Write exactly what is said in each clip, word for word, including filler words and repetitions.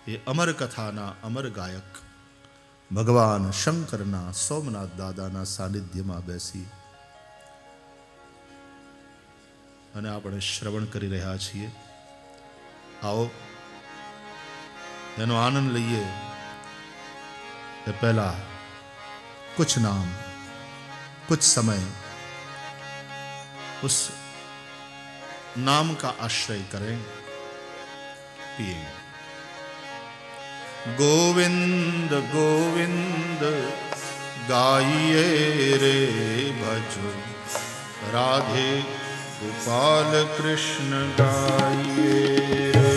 એ અમર કથાના અમર ગાયક ભગવાન શંકરના સોમનાથ દાદાના સાનિધ્યમાં બેસી અને આપણે શ્રવણ કરી રહ્યા છીએ. આવો એનો આનંદ લઈએ. એ पहला कुछ नाम कुछ समय उस नाम का आश्रय करें, पिए. गोविंद गोविंद गाइए रे भजो, राधे गोपाल कृष्ण गाइए रे.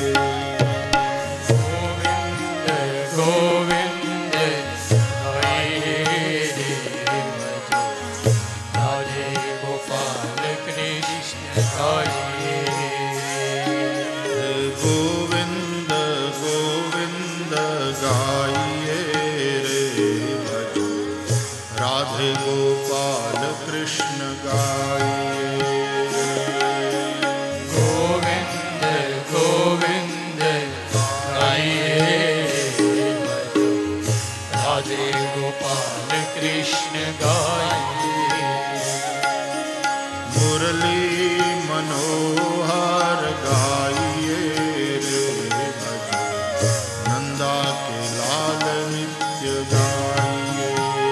गोविंद गोविंद गाइए रे भजो, राधे गोपाल कृष्ण गाइए रे. गोविंद गोविंद गाइए रे भजो, राधे गोपाल कृष्ण गाइए. गोविंद गोविंद गाइए रे भजो, राधे गोपाल कृष्ण गाइए. मुरली मनोहर गाइए रे भजो, नंदा के लाल नित्य गाइए.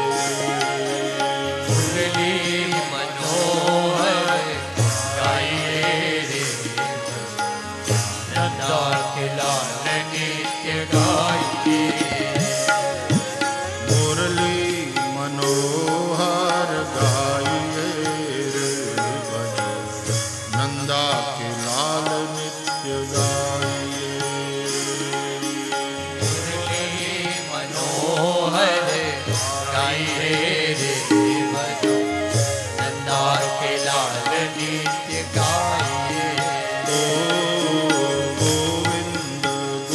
मुरली मनोहर गाइए रे भजो, नंदा के लाल नित्य गाइए. मुरली मनोहर गाइए रे भजो, नंदा के लाल नित्य गाइए. मुरली मनोहर गाइए रे भजो, नंदा के लाल नित्य गाइए. ओ गोविंद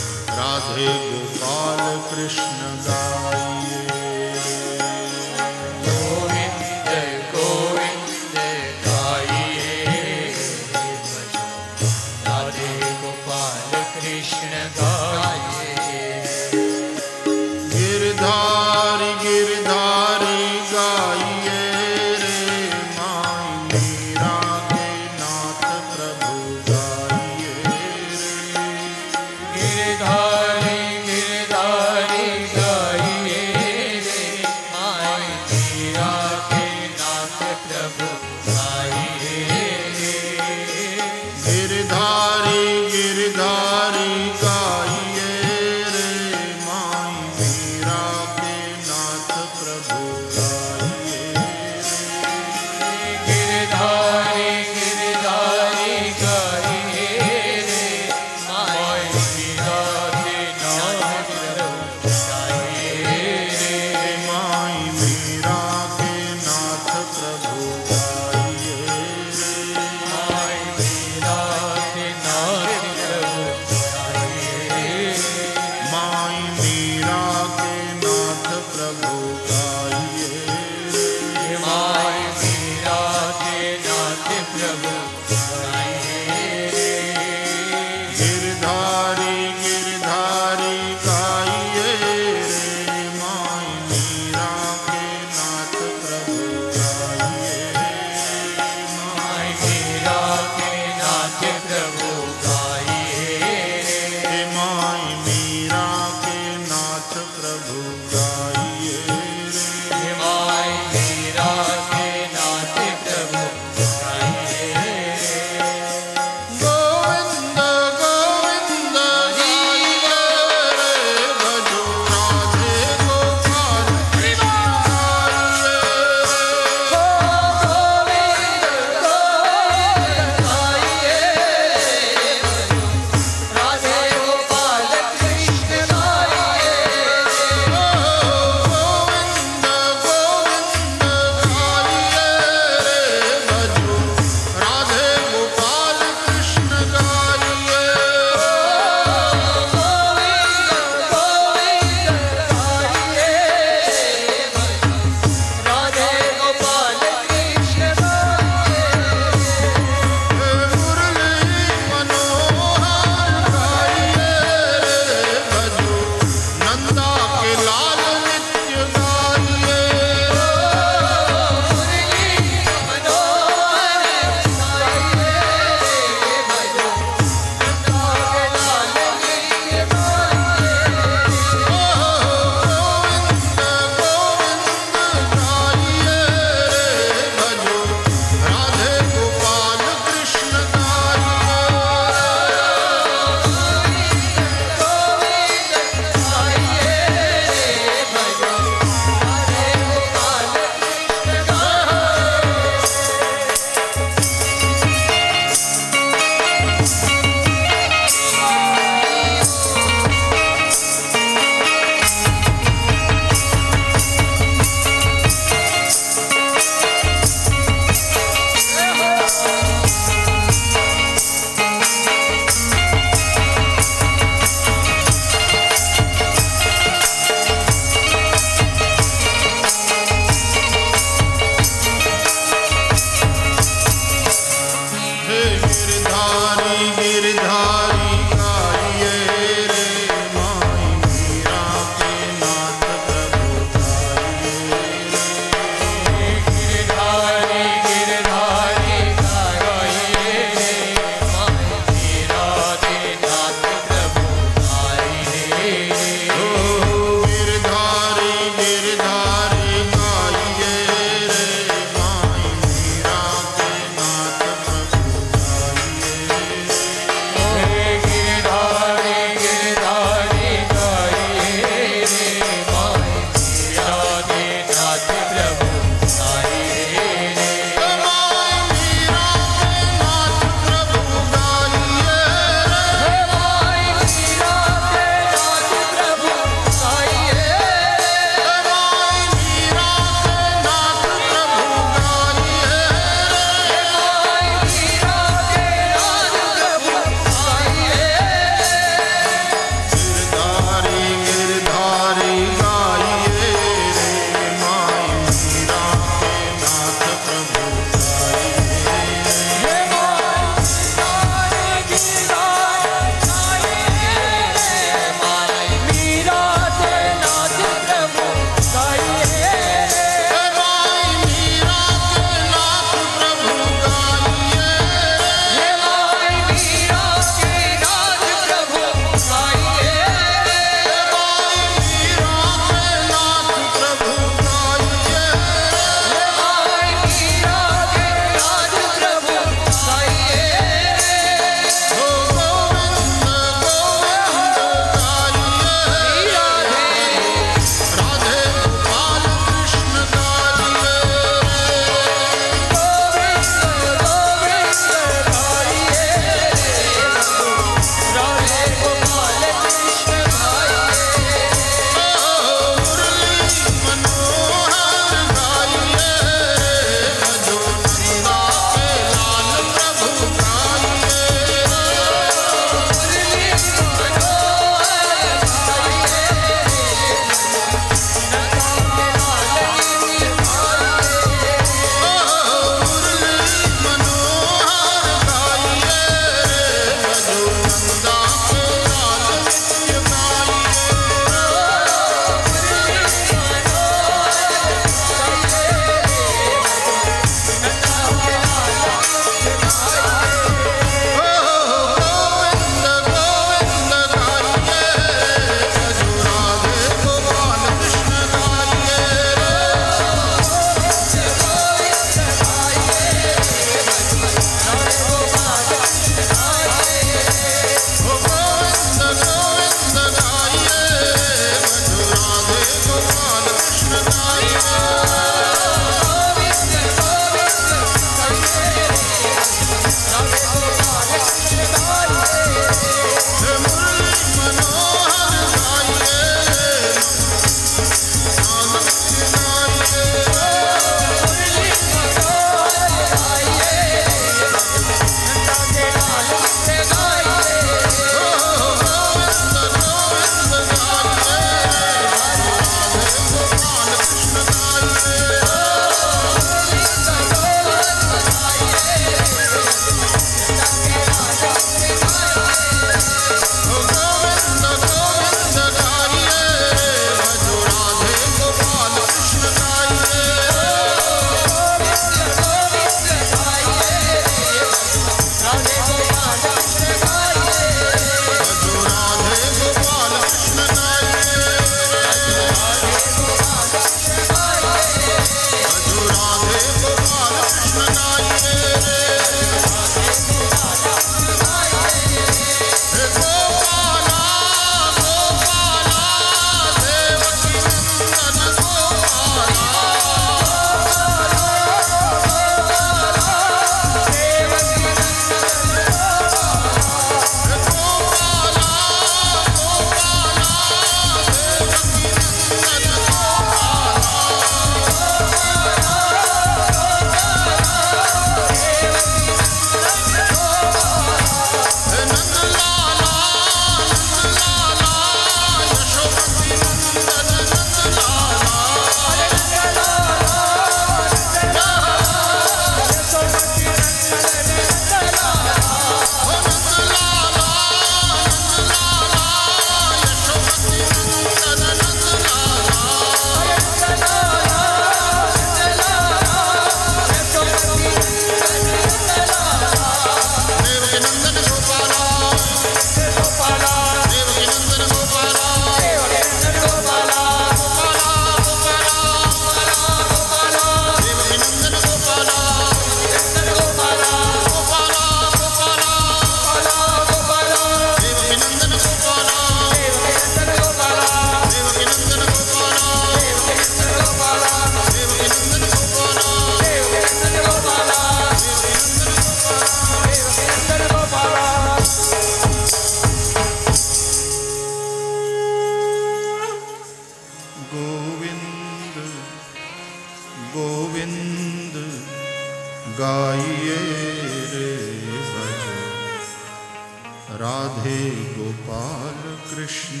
राधे गोपाल कृष्ण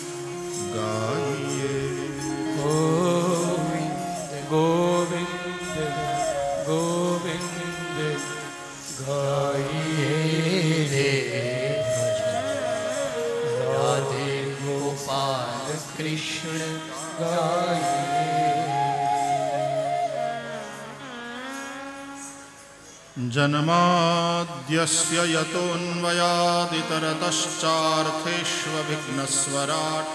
गाइए। गोविंद गोविंद गोविंद गाइए रे राधे गोपाल कृष्ण गाइए। जन्माद्यस्य यतोऽन्वयादितरतश्चार्थेष्वभिघ्नस्वराट्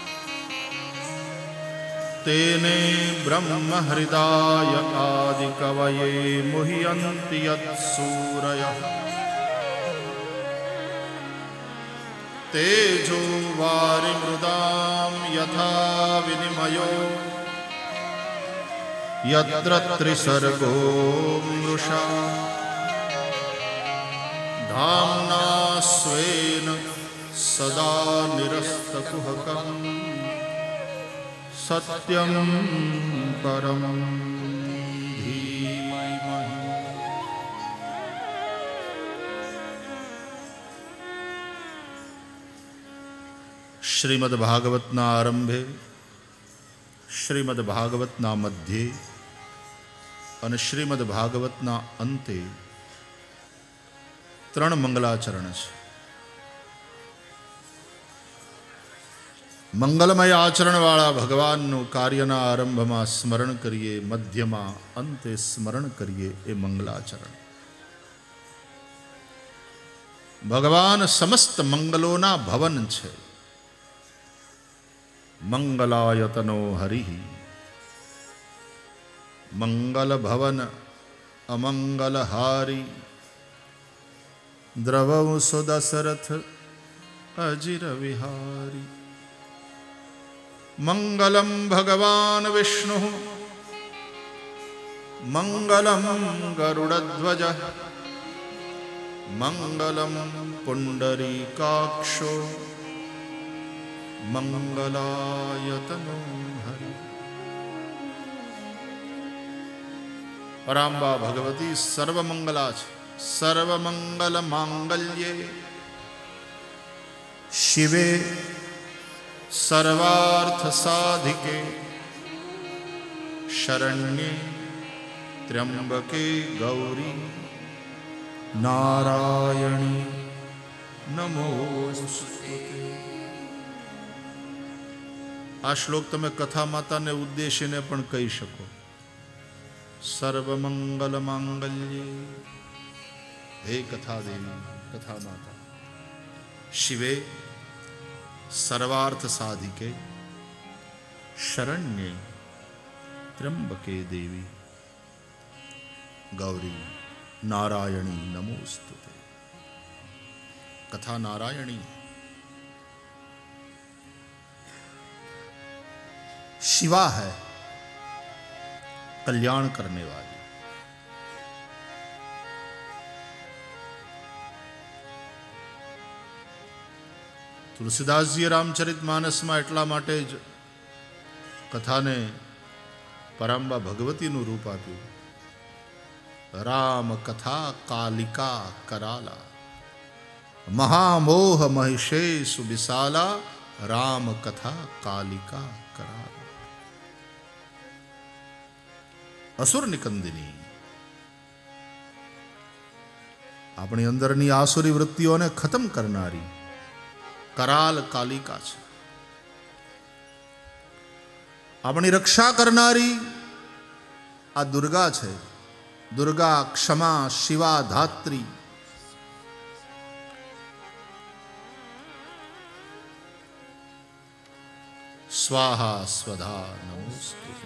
तेने ब्रह्महृदाय आदिकवये मुह्यन्ति यत्सूरयः। तेजो वारिमृदां यथा विनिमयो यत्र त्रिसर्गो मृषा धाम्ना स्वेन सदा निरस्तकुहकम् सत्यं परं धीमहि। श्रीमद्भागवतना आरंभे श्रीमद्भागवतना मध्य અને શ્રીમદ્ભાગવતના અંતે ત્રણ મંગલાચરણ છે. મંગલમય આચરણવાળા ભગવાનનું કાર્યના આરંભમાં સ્મરણ કરીએ, મધ્યમાં અંતે સ્મરણ કરીએ એ મંગલાચરણ. ભગવાન સમસ્ત મંગલોના ભવન છે. મંગલાયતનો હરિ મંગલ ભવન અમંગલહારી દ્રવૌ સુદશરથ અજિર વિહારી. મંગલમ ભગવાન વિષ્ણુ મંગલમ ગરુડધ્વજ મંગલમ પુંડરીકાક્ષો મંગલાયતનો હરિ. પરાંબા ભગવતી સર્વમંગલા છે. સર્વમંગલ માંગલ્યે શિવે સર્વાર્થ સાધિકે શરણ્યે ત્ર્યંબકે ગૌરી નારાયણી નમોસ્તુતે. આ શ્લોક તમે કથા માતાને ઉદ્દેશીને પણ કહી શકો. સર્વમંગલ માંગલ્યે, હે કથા દેવી, કથા માતા, શિવે સર્વાર્થ સાધિકે શરણ્યે ત્ર્યંબકે દેવી ગૌરી नारायणी नमोस्तुते. कथा नारायणी. शिवा है कल्याण करने वाली. तुलसीदासजी रामचरितमानस में એટલા માટે જ કથાને પરાંબા ભગવતીનું રૂપ આપ્યું. राम कथा कालिका कराला महामोह महिषेषु विशाला राम कथा कालिका कराला. असुर निकंदिनी अपनी अंदरनी आसुरी वृत्तिओं ने खत्म करनारी कराल कालिका छे. अपनी रक्षा करनारी आ दुर्गा छे. दुर्गा क्षमा शिवा धात्री. स्वाहा स्वधा नमोस्तुते.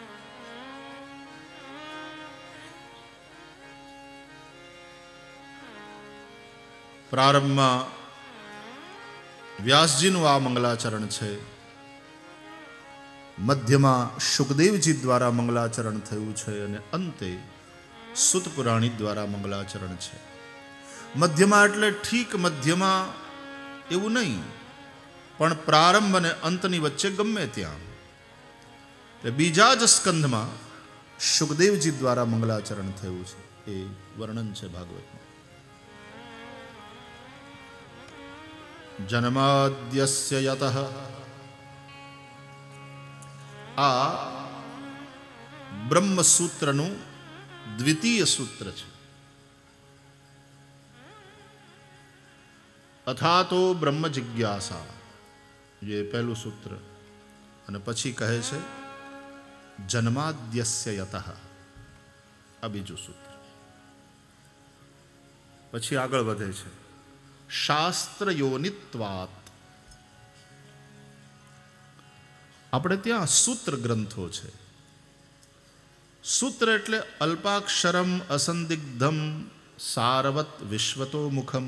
प्रारंभ में व्यासजीनु आ मंगलाचरण छे. मध्य में शुकदेवजी द्वारा मंगलाचरण थयुं छे अने अंते सुत पुराणी द्वारा मंगलाचरण है. मध्यमा एटले ठीक मध्यमा एवं नहीं, पण प्रारंभ ने अंतनी वच्चे गमे त्यां. बीजा ज स्कंध में शुकदेवजी द्वारा मंगलाचरण थयुं छे ए वर्णन है भागवत में. જન્માદ્યસ્ય યતઃ. આ બ્રહ્મસૂત્રનું દ્વિતીય સૂત્ર છે. અથાતો બ્રહ્મ જિજ્ઞાસા, જે પહેલું સૂત્ર. અને પછી કહે છે જન્માદ્યસ્ય યતઃ, આ બીજું સૂત્ર. પછી આગળ વધે છે શાસ્ત્ર યોનિત્વાત. આપણે ત્યાં સૂત્ર ગ્રંથો છે. સૂત્ર એટલે અલ્પાક્ષરમ અસંદિગ્ધમ સારવત વિશ્વતો મુખમ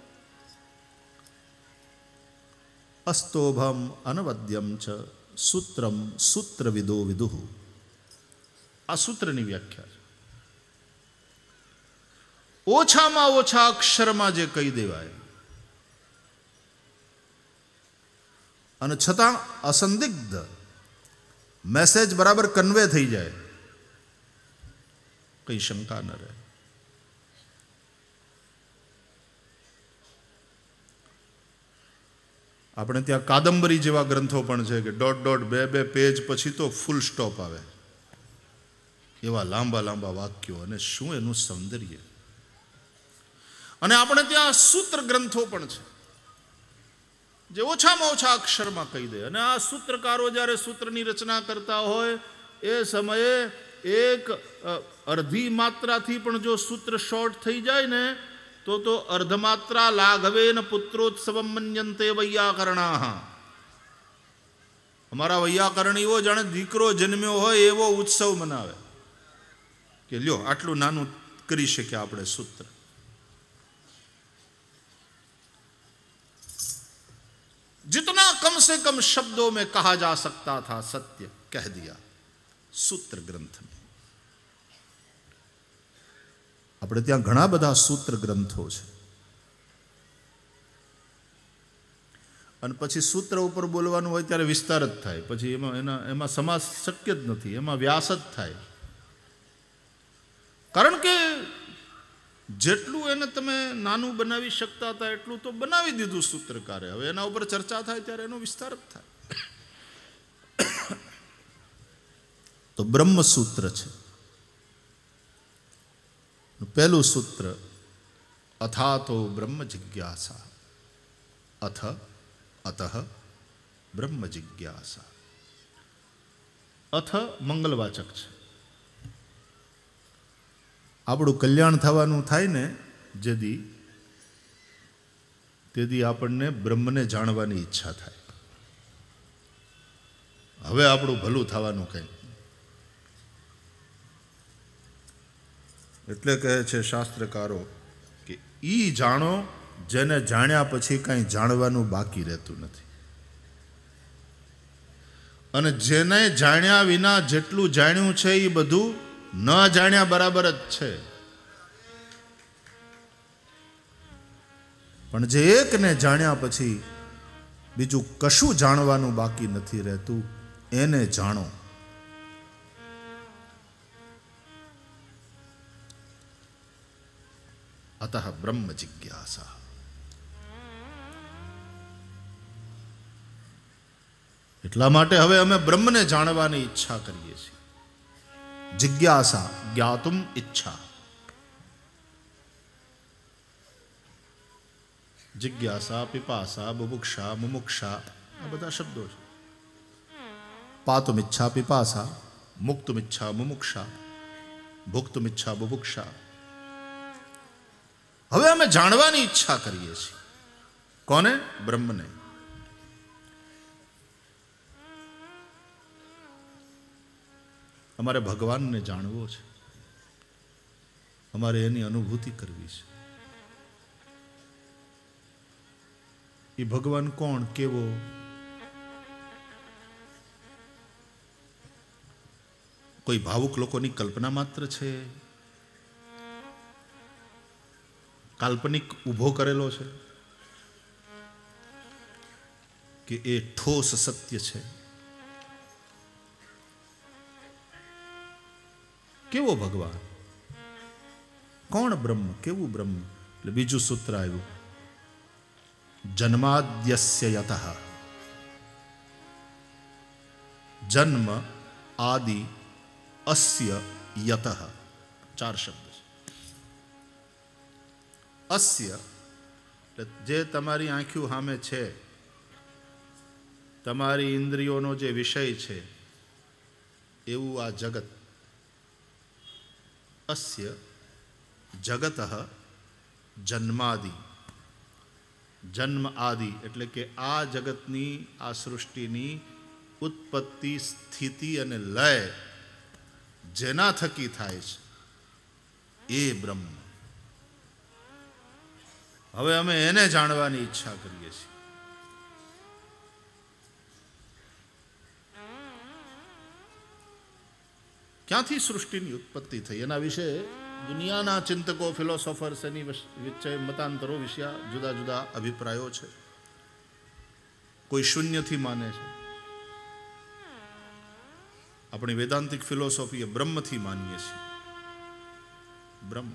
અસ્તોભમ અનવદ્યમ ચ સૂત્રમ સૂત્રવિદો વિદુઃ. આ સૂત્રની વ્યાખ્યા છે. ઓછામાં ઓછા અક્ષરમાં જે કહી દેવાય અને છતાં અસંદિગ્ધ મેસેજ બરાબર કન્વે થઈ જાય, કઈ શંકા ન રહે. આપણે ત્યાં કાદંબરી જેવા ગ્રંથો પણ છે કે ડોટ ડોટ બે બે પેજ પછી તો ફૂલ સ્ટોપ આવે, એવા લાંબા લાંબા વાક્યો, અને શું એનું સૌંદર્ય. અને આપણે ત્યાં સૂત્ર ગ્રંથો પણ છે જે ઓછામાં ઓછા અક્ષરમાં કહી દે. અને આ સૂત્રકારો જ્યારે સૂત્રની રચના કરતા હોય એ સમયે એક અર્ધી માત્રાથી પણ જો સૂત્ર શોર્ટ થઈ જાય ને તો તો અર્ધમાત્રા લાઘવેન પુત્રોત્સવમ મન્યંતે વૈયાકરણાઃ. અમારા વૈયાકરણીઓ જાણે દીકરો જન્મ્યો હોય એવો ઉત્સવ મનાવે કે લ્યો આટલું નાનું કરી શક્યા આપણે સૂત્ર. जितना कम से कम शब्दों में कहा जा सकता था सत्य कह दिया सूत्र ग्रंथ में. આપણે ત્યાં ઘણા બધા સૂત્ર ગ્રંથો છે. અને પછી સૂત્ર ઉપર બોલવાનું હોય ત્યારે વિસ્તાર જ થાય. પછી એમાં એના એમાં સમાસ શક્ય જ નથી, એમાં વ્યાસ જ થાય. કારણ કે જેટલું એને તમે નાનું બનાવી શકતા હતા એટલું તો બનાવી દીધું સૂત્રકારે. હવે એના ઉપર ચર્ચા થાય ત્યારે એનો વિસ્તાર જ થાય. તો બ્રહ્મસૂત્ર છે. પહેલું સૂત્ર અથાતો બ્રહ્મ જિજ્ઞાસા. અથ અતઃ બ્રહ્મ જિજ્ઞાસા. અથ મંગલવાચક છે. આપણું કલ્યાણ થવાનું થાય ને જેદી તેદી આપણને બ્રહ્મને જાણવાની ઈચ્છા થાય. હવે આપણું ભલું થવાનું કંઈ. એટલે કહે છે શાસ્ત્રકારો કે ઈ જાણો જેને જાણ્યા પછી કંઈ જાણવાનું બાકી રહેતું નથી. અને જેને જાણ્યા વિના જેટલું જાણ્યું છે એ બધું ન જાણ્યા બરાબર જ છે. પણ જે એકને જાણ્યા પછી બીજું કશું જાણવાનું બાકી નથી રહેતું એને જાણો. અતઃ બ્રહ્મ જિજ્ઞાસા. એટલા માટે હવે અમે બ્રહ્મને જાણવાની ઈચ્છા કરીએ છીએ. જિજ્ઞાસા જ્ઞાતુમ ઈચ્છા. જિજ્ઞાસા, પિપાસા, બુભુક્ષા, મુમુક્ષા આ બધા શબ્દો છે. પાતુમ ઈચ્છા પિપાસા, મુક્તુમ ઈચ્છા મુમુક્ષા, ભુક્તુમ ઈચ્છા બુભુક્ષા. હવે અમે જાણવાની ઈચ્છા કરીએ છીએ. કોને? બ્રહ્મને. અમારે ભગવાનને જાણવો છે, અમારે એની અનુભૂતિ કરવી છે. એ ભગવાન કોણ, કેવો? કોઈ ભાવુક લોકોની કલ્પના માત્ર છે? કાલ્પનિક ઊભો કરેલો છે? કે એ ઠોસ સત્ય છે? કેવો ભગવાન? કોણ બ્રહ્મ? કેવું બ્રહ્મ? એટલે બીજું સૂત્ર આવ્યું જન્માદ્યસ્ય યતઃ, જન્મ આદિ અસ્ય યતઃ, ચાર શબ્દ છે. અસ્ય એટલે જે તમારી આંખ્યું સામે છે, તમારી ઇન્દ્રિયોનો જે વિષય છે એવું આ જગત. અસ્ય જગતઃ જન્માદિ, જન્મ આદિ એટલે કે આ જગતની, આ સૃષ્ટિની ઉત્પત્તિ, સ્થિતિ અને લય જેના થકી થાય છે એ બ્રહ્મ. હવે અમે એને જાણવાની ઈચ્છા કરીએ છીએ. ક્યાંથી સૃષ્ટિની ઉત્પત્તિ થઈ એના વિશે દુનિયાના ચિંતકો, ફિલોસોફર્સ એની વચ્ચે મતાંતરો વિશે જુદા જુદા અભિપ્રાયો છે. કોઈ શૂન્યથી માને છે. આપણી વેદાંતિક ફિલોસોફી એ બ્રહ્મથી માનીએ છીએ. બ્રહ્મ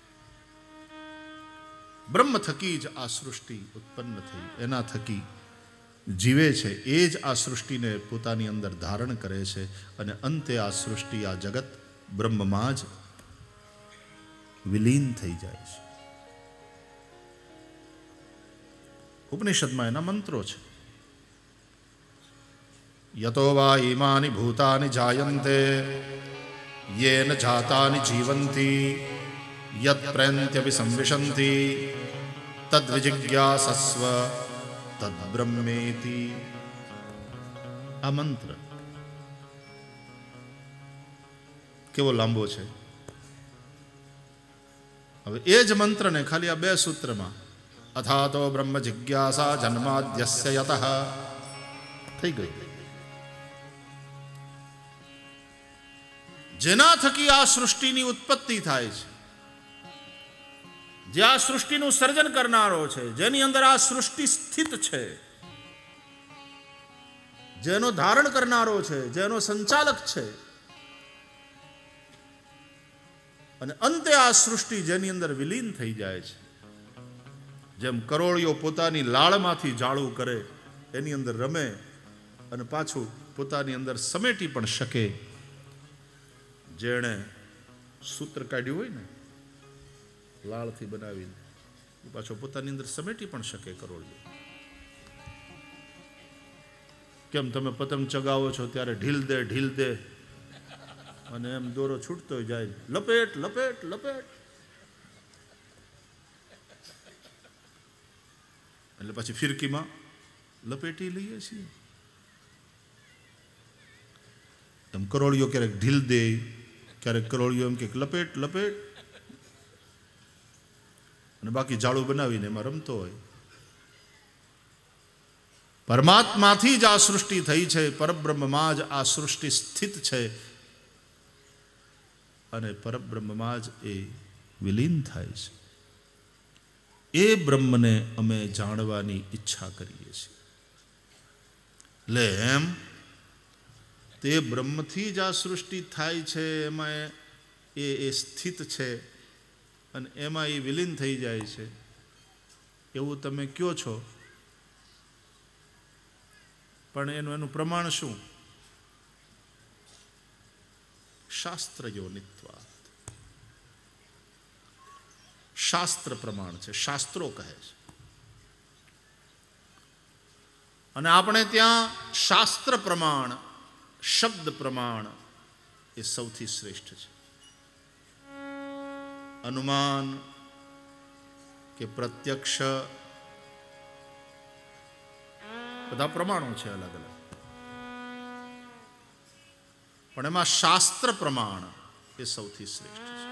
બ્રહ્મ થકી જ આ સૃષ્ટિ ઉત્પન્ન થઈ, એના થકી જીવે છે, એ જ આ સૃષ્ટિને પોતાની અંદર ધારણ કરે છે અને અંતે આ સૃષ્ટિ, આ જગત બ્રહ્મમાં જ વિલીન થઈ જાય છે. ઉપનિષદમાં એના મંત્રો છે. યતો વા ઈમાની ભૂતાની જાયન્તે યેન જાતાની જીવંતી યત પ્રેન્ત્યપી સંવિશંતી તદ્વિજિજ્ઞાસસ્વ તદ્બ્રહ્મેતિ. આ મંત્ર કેવો લાંબો છે. હવે એ જ મંત્રને ખાલી આ બે સૂત્રમાં અથાતો બ્રહ્મ જિજ્ઞાસા જન્માદ્યસ્ય યતઃ થઈ ગઈ. જેના થકી આ સૃષ્ટિની ઉત્પત્તિ થાય છે, જે આ સૃષ્ટિનું સર્જન કરનારો છે, જેની અંદર આ સૃષ્ટિ સ્થિત છે, જેનો ધારણ કરનારો છે, જેનો સંચાલક છે, અને અંતે આ સૃષ્ટિ જેની અંદર વિલીન થઈ જાય છે. જેમ કરોળિયો પોતાની લાળમાંથી જાળું કરે, એની અંદર રમે અને પાછું પોતાની અંદર સમેટી પણ શકે. જેણે સૂત્ર કાઢ્યું હોય ને લાળથી બનાવીને, એ પાછો પોતાની અંદર સમેટી પણ શકે કરોળિયો. કેમ તમે પતંગ ચગાવો છો ત્યારે ઢીલ દે ઢીલ દે અને એમ દોરો છૂટતો જાય, લપેટ લપેટ લપેટ, એટલે પછી ફિરકીમાં લપેટી લઈએ છીએ. એમ કરોળિયો ક્યારેક ઢીલ દે, ક્યારેક કરોળિયો એમ કે લપેટ લપેટ, અને બાકી જાળું બનાવીને એમાં રમતો હોય. પરમાત્માથી જ આ સૃષ્ટિ થઈ છે, પરબ્રહ્મમાં જ આ સૃષ્ટિ સ્થિત છે અને પરબ્રહ્મમાં જ એ વિલીન થાય છે. એ બ્રહ્મને અમે જાણવાની ઈચ્છા કરીએ છીએ. એટલે એમ તે બ્રહ્મથી જ આ સૃષ્ટિ થાય છે, એમાં એ એ સ્થિત છે અને એમાં એ વિલીન થઈ જાય છે એવું તમે કહો છો. પણ એનું એનું પ્રમાણ શું? શાસ્ત્ર યોનિત્વાત. શાસ્ત્ર પ્રમાણ છે, શાસ્ત્રો કહે છે. અને આપણે ત્યાં શાસ્ત્ર પ્રમાણ, શબ્દ પ્રમાણ એ સૌથી શ્રેષ્ઠ છે. અનુમાન કે પ્રત્યક્ષ બધા પ્રમાણો છે અલગ અલગ, પણ એમાં શાસ્ત્ર પ્રમાણ એ સૌથી શ્રેષ્ઠ છે.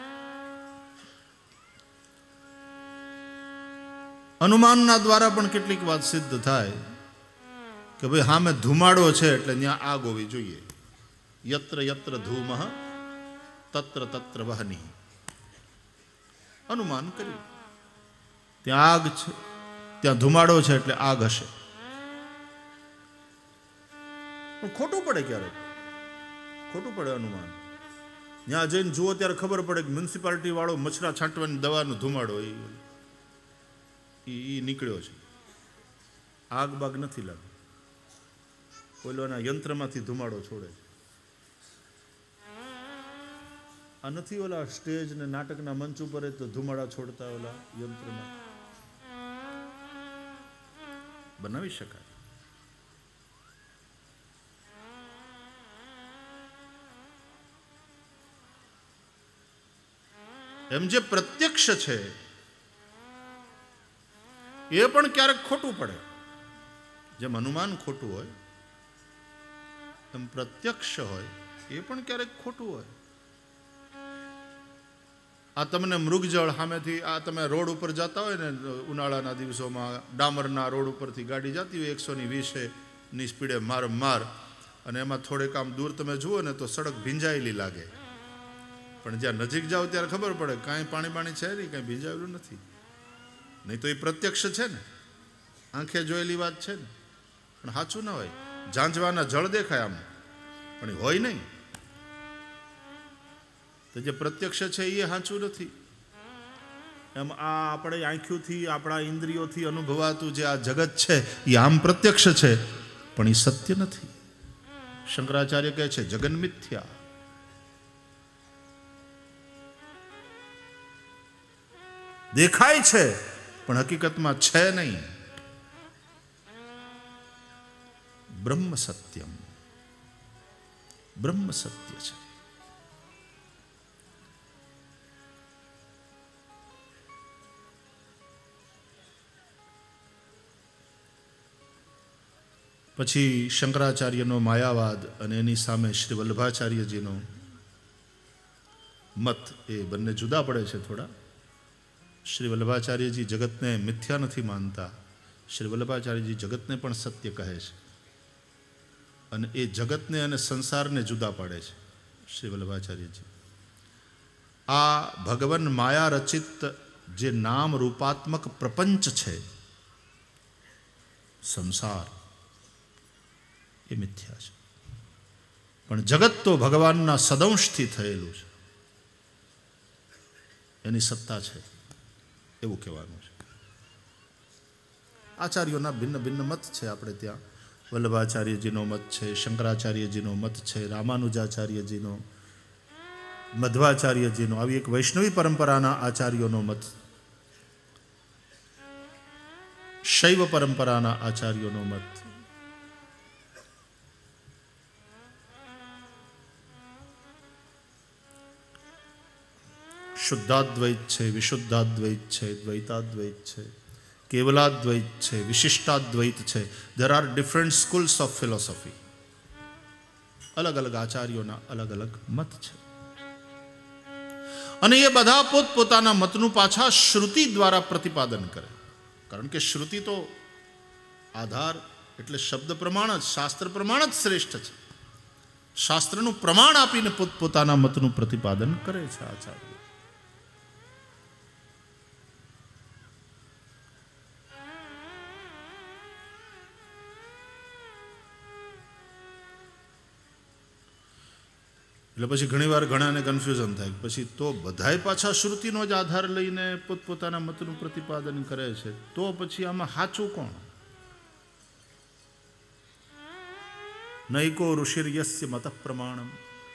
અનુમાનના દ્વારા પણ કેટલીક વાત સિદ્ધ થાય કે ભાઈ સામે ધુમાડો છે એટલે ત્યાં આગ હોવી જોઈએ. યત્ર યત્ર ધૂમઃ તત્ર તત્ર વહનિ. અનુમાન કર્યું ત્યાં આગ છે, ત્યાં ધુમાડો છે એટલે આગ હશે. પણ ખોટું પડે, ક્યારેક ખોટું પડે અનુમાન. ત્યાં જઈને જુઓ ત્યારે ખબર પડે કે મ્યુનિસિપાલિટી વાળો મચ્છરા છાંટવાની દવાનો ધુમાડો એ નીકળ્યો છે. આગ બાગ નથી લાગતી. ઓલોના યંત્રમાંથી ધુમાડો છોડે. આ નથી ઓલા સ્ટેજ ને નાટકના મંચ ઉપર તો ધુમાડા છોડતા ઓલા યંત્રમાં બનાવી શકાય. એમ જે પ્રત્યક્ષ છે એ પણ ક્યારેક ખોટું પડે. જેમ અનુમાન ખોટું હોય એમ પ્રત્યક્ષ હોય એ પણ ક્યારેક ખોટું હોય. આ તમને મૃગજળ સામેથી આ તમે રોડ ઉપર જતા હોય ને ઉનાળાના દિવસોમાં ડામરના રોડ ઉપરથી ગાડી જતી હોય એકસો ની વીસે ની સ્પીડે માર માર અને એમાં થોડેક આમ દૂર તમે જુઓ ને તો સડક ભીંજાયેલી લાગે, પણ જ્યાં નજીક જાઓ ત્યારે ખબર પડે કાંઈ પાણી પાણી છે નહીં, કાંઈ ભીંજાયેલું નથી. નહીં તો એ પ્રત્યક્ષ છે ને, આંખે જોયેલી વાત છે ને, પણ સાચું ના હોય. ઝાંઝવાના જળ દેખાય આમ પણ એ હોય નહીં. તો જે પ્રત્યક્ષ છે એ સાચું નથી. એમ આ આપણે આંખોથી આપણા ઇન્દ્રિયોથી અનુભવાતું જે આ જગત છે એ આમ પ્રત્યક્ષ છે પણ એ સત્ય નથી. શંકરાચાર્ય કહે છે જગન મિથ્યા. દેખાય છે પણ હકીકતમાં છે નહીં. બ્રહ્મ સત્યમ, બ્રહ્મ સત્ય છે. પછી શંકરાચાર્યનો માયાવાદ અને એની સામે શ્રી વલ્લભાચાર્યજીનો મત એ બંને જુદા પડે છે થોડા. શ્રી વલ્લભાચાર્યજી જગતને મિથ્યા નથી માનતા. શ્રી વલ્લભાચાર્યજી જગતને પણ સત્ય કહે છે અને એ જગતને અને સંસારને જુદા પાડે છે શ્રી વલ્લભાચાર્યજી. આ ભગવાન માયા રચિત જે નામ રૂપાત્મક પ્રપંચ છે સંસાર એ મિથ્યા છે, પણ જગત તો ભગવાનના સદંશથી થયેલું છે, એની સત્તા છે એવું કહેવાનું છે. આચાર્યોના ભિન્ન ભિન્ન મત છે. આપણે ત્યાં વલ્લભાચાર્યજીનો મત છે, શંકરાચાર્યજીનો મત છે, રામાનુજાચાર્યજીનો, મધ્વાચાર્યજીનો, આવી એક વૈષ્ણવી પરંપરાના આચાર્યોનો મત, શૈવ પરંપરાના આચાર્યોનો મત, શુદ્ધાદ્વૈત છે, વિશુદ્ધાદ્વૈત છે, દ્વૈતાદ્વૈત છે, કેવલાદ્વૈત છે, વિશિષ્ટાદ્વૈત છે. There are different schools of philosophy. અલગ અલગ આચાર્યોના અલગ અલગ મત છે અને એ બધા પોતપોતાના મતનું પાછા શ્રુતિ દ્વારા પ્રતિપાદન કરે. કારણ કે શ્રુતિ તો આધાર એટલે શબ્દ પ્રમાણ જ, શાસ્ત્ર પ્રમાણ જ શ્રેષ્ઠ છે. શાસ્ત્રનું પ્રમાણ આપીને પોતપોતાના મતનું પ્રતિપાદન કરે છે આચાર્ય. એટલે પછી ઘણીવાર ઘણાને કન્ફ્યુઝન થાય, પછી તો બધાય પાછા શ્રુતિનો જ આધાર લઈને પોતપોતાના મતનું પ્રતિપાદન કરે છે, તો પછી આમાં સાચું કોણ? નૈકો ઋષિર્યસ્ય મત પ્રમાણમ.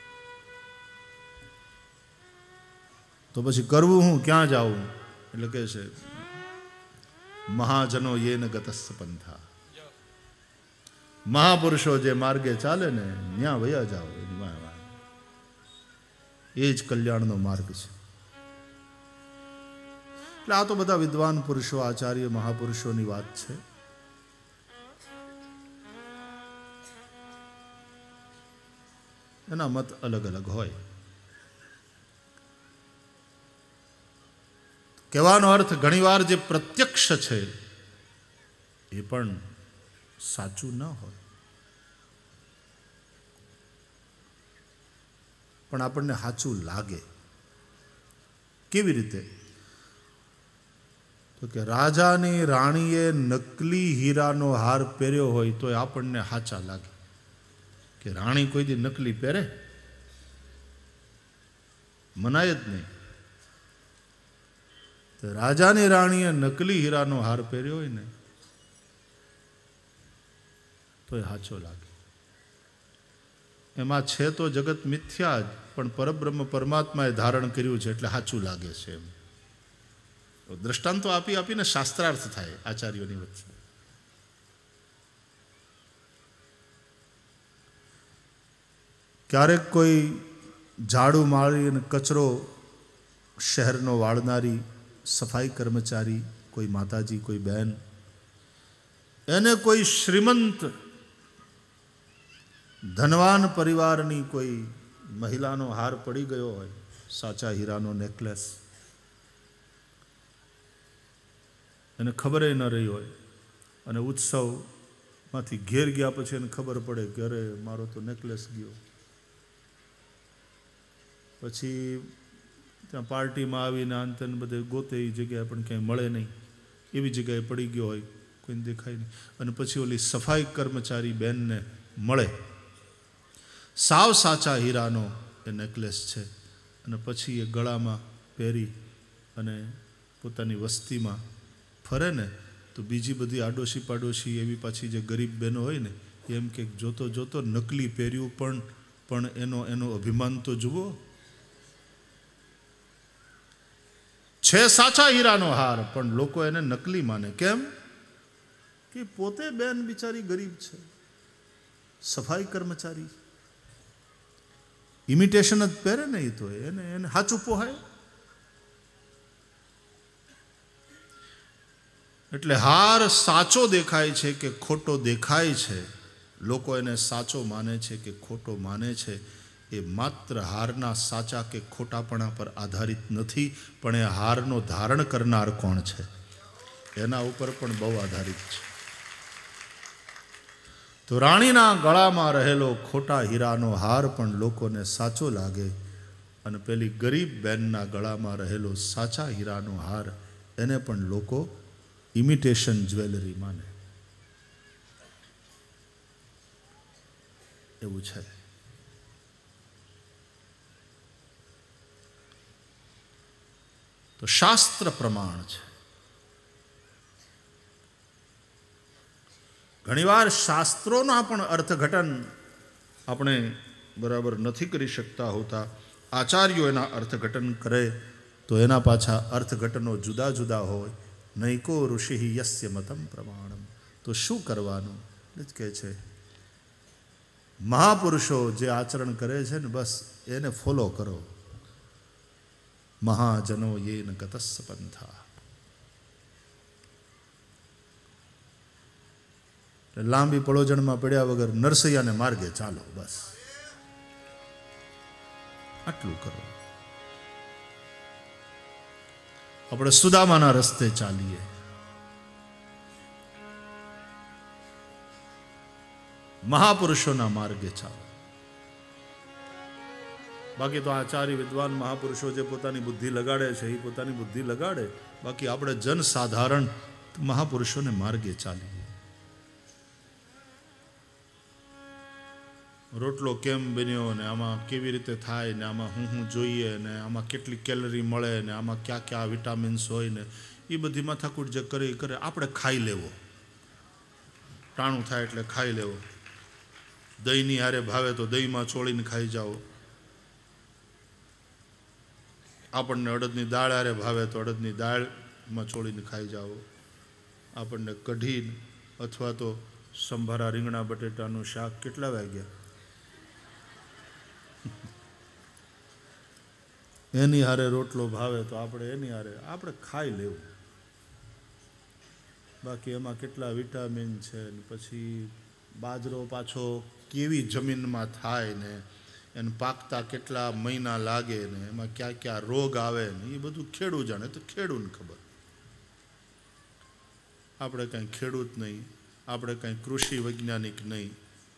તો પછી કરવું હું, ક્યાં જાવું? એટલે કહે છે મહાજનો યેન ગતસ્સ પંથા. મહાપુરુષો જે માર્ગે ચાલે ને ત્યાં વયા જાઓ, એ જ કલ્યાણનો માર્ગ છે. એટલે આ તો બધા વિદ્વાન પુરુષો, આચાર્ય મહાપુરુષોની વાત છે. એના મત અલગ અલગ હોય. કહેવાનો અર્થ ઘણીવાર જે પ્રત્યક્ષ છે એ પણ સાચું ન હોય, પણ આપણને સાચું લાગે. કેવી રીતે? તો કે રાજાની રાણીએ નકલી હીરાનો હાર પહેર્યો હોય તો આપણને સાચા લાગે. કે રાણી કોઈ દી નકલી પહેરે? મનાય જ નહીં. તો રાજાની રાણીએ નકલી હીરાનો હાર પહેર્યો હોય ને તો એ સાચો લાગે. એમાં છે તો જગત મિથ્યા જ, પણ પરબ્રહ્મ પરમાત્માએ ધારણ કર્યું છે એટલે સાચું લાગે છે. એમ દ્રષ્ટાંતો આપી આપીને શાસ્ત્રાર્થ થાય આચાર્યોની વચ્ચે. ક્યારેક કોઈ ઝાડુ માળી અને કચરો શહેરનો વાળનારી સફાઈ કર્મચારી, કોઈ માતાજી, કોઈ બહેન, એને કોઈ શ્રીમંત ધનવાન પરિવારની કોઈ મહિલાનો હાર પડી ગયો હોય, સાચા હીરાનો નેકલેસ, એને ખબર ન રહી હોય, અને ઉત્સવમાંથી ઘેર ગયા પછી એને ખબર પડે કે અરે મારો તો નેકલેસ ગયો. પછી ત્યાં પાર્ટીમાં આવીને અંતે બધે ગોતે એ જગ્યાએ પણ ક્યાંય મળે નહીં, એવી જગ્યાએ પડી ગયો હોય, કોઈને દેખાય નહીં. અને પછી ઓલી સફાઈ કર્મચારી બેનને મળે, સાવ સાચા હીરાનો એ નેકલેસ છે, અને પછી એ ગળામાં પહેરી અને પોતાની વસ્તીમાં ફરે ને તો બીજી બધી આડોશી પાડોશી એવી પાછી જે ગરીબ બહેનો હોય ને એમ કે જોતો જોતો નકલી પહેર્યું પણ પણ એનો એનો અભિમાન તો જુઓ, છે સાચા હીરાનો હાર પણ લોકો એને નકલી માને. કેમ કે પોતે બેન બિચારી ગરીબ છે, સફાઈ કર્મચારી, ઇમિટેશન જ પહેરે ને એ તો એને એને સાચું પોહાય. એટલે હાર સાચો દેખાય છે કે ખોટો દેખાય છે, લોકો એને સાચો માને છે કે ખોટો માને છે, એ માત્ર હારના સાચા કે ખોટાપણા પર આધારિત નથી, પણ એ હારનો ધારણ કરનાર કોણ છે એના ઉપર પણ બહુ આધારિત છે. તો રાણીના ગળામાં રહેલો ખોટા હીરાનો હાર પણ લોકોને સાચો લાગે, અને પેલી ગરીબ બેનના ગળામાં રહેલો સાચા હીરાનો હાર એને પણ લોકો ઇમિટેશન જ્વેલરી માને. એવું છે. તો શાસ્ત્ર પ્રમાણ છે. ઘણીવાર શાસ્ત્રોના પણ અર્થઘટન આપણે બરાબર નથી કરી શકતા હોતા. આચાર્યો એના અર્થઘટન કરે તો એના પાછા અર્થઘટનો જુદા જુદા હોય. નૈકો ઋષિ યસ્ય મતમ પ્રમાણમ. તો શું કરવાનું એ જ કહે છે, મહાપુરુષો જે આચરણ કરે છે ને બસ એને ફોલો કરો. મહાજનો યેન ગતસ્સ પંથા. લાંબી પળોજણમાં પડ્યા વગર નરસૈયાને માર્ગે ચાલો, બસ આટલું કરો. આપણે સુદામાના રસ્તે ચાલીએ, મહાપુરુષોના માર્ગે ચાલો. બાકી તો આચાર્ય વિદ્વાન મહાપુરુષો જે પોતાની બુદ્ધિ લગાડે છે એ પોતાની બુદ્ધિ લગાડે, બાકી આપણે જન સાધારણ મહાપુરુષોને માર્ગે ચાલીએ. રોટલો કેમ બન્યો ને આમાં કેવી રીતે થાય ને આમાં હું હું જોઈએ ને આમાં કેટલી કેલરી મળે ને આમાં ક્યાં ક્યાં વિટામિન્સ હોય ને એ બધી માથાકૂટ જે કરે એ કરે. આપણે ખાઈ લેવો, ટાણું થાય એટલે ખાઈ લેવો. દહીંની હારે ભાવે તો દહીંમાં ચોળીને ખાઈ જાઓ. આપણને અડદની દાળ હારે ભાવે તો અડદની દાળમાં ચોળીને ખાઈ જાઓ. આપણને કઢી અથવા તો સંભારા રીંગણા બટેટાનું શાક કેટલા વાગ્યા એની હારે રોટલો ભાવે તો આપણે એની હારે આપણે ખાઈ લેવું. બાકી એમાં કેટલા વિટામિન છે ને પછી બાજરો પાછો કેવી જમીનમાં થાય ને એને પાકતા કેટલા મહિના લાગે ને એમાં ક્યાં ક્યાં રોગ આવે ને એ બધું ખેડૂત જાણે. તો ખેડૂતને ખબર, આપણે કાંઈ ખેડૂત નહીં, આપણે કાંઈ કૃષિ વૈજ્ઞાનિક નહીં,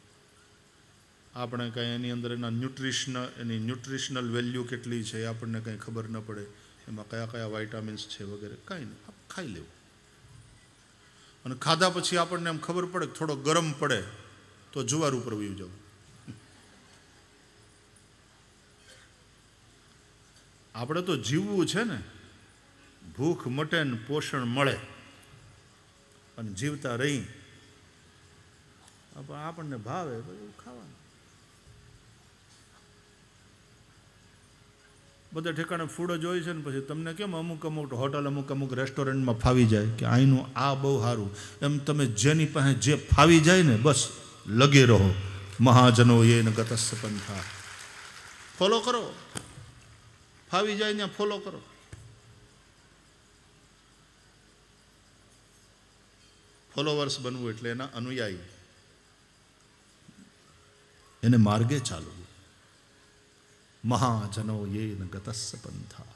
આપણે કાંઈ એની અંદર એના ન્યુટ્રિશન એની ન્યુટ્રિશનલ વેલ્યુ કેટલી છે એ આપણને કાંઈ ખબર ન પડે, એમાં કયા કયા વાઇટામિન્સ છે વગેરે કાંઈ નહીં. ખાઈ લેવું. અને ખાધા પછી આપણને એમ ખબર પડે કે થોડો ગરમ પડે તો જુવાર ઉપર વયું જવું. આપણે તો જીવવું છે ને, ભૂખ મટે ને પોષણ મળે અને જીવતા રહી આપણને ભાવે બધું ખાવાનું. બધા ઠેકાણે ફૂડ જ હોય છે ને પછી તમને કેમ અમુક અમુક હોટલ અમુક અમુક રેસ્ટોરન્ટમાં ફાવી જાય કે અહીંનું આ બહુ સારું, એમ તમે જેની પાસે જે ફાવી જાય ને બસ લગે રહો. મહાજનો એ ન ગતસ્સ પંથા, ફોલો કરો, ફાવી જાય ત્યાં ફોલો કરો. ફોલોવર્સ બનવું એટલે એના અનુયાયી, એને માર્ગે ચાલવું. મહાજનો યેન ગતસ્સ પંથા.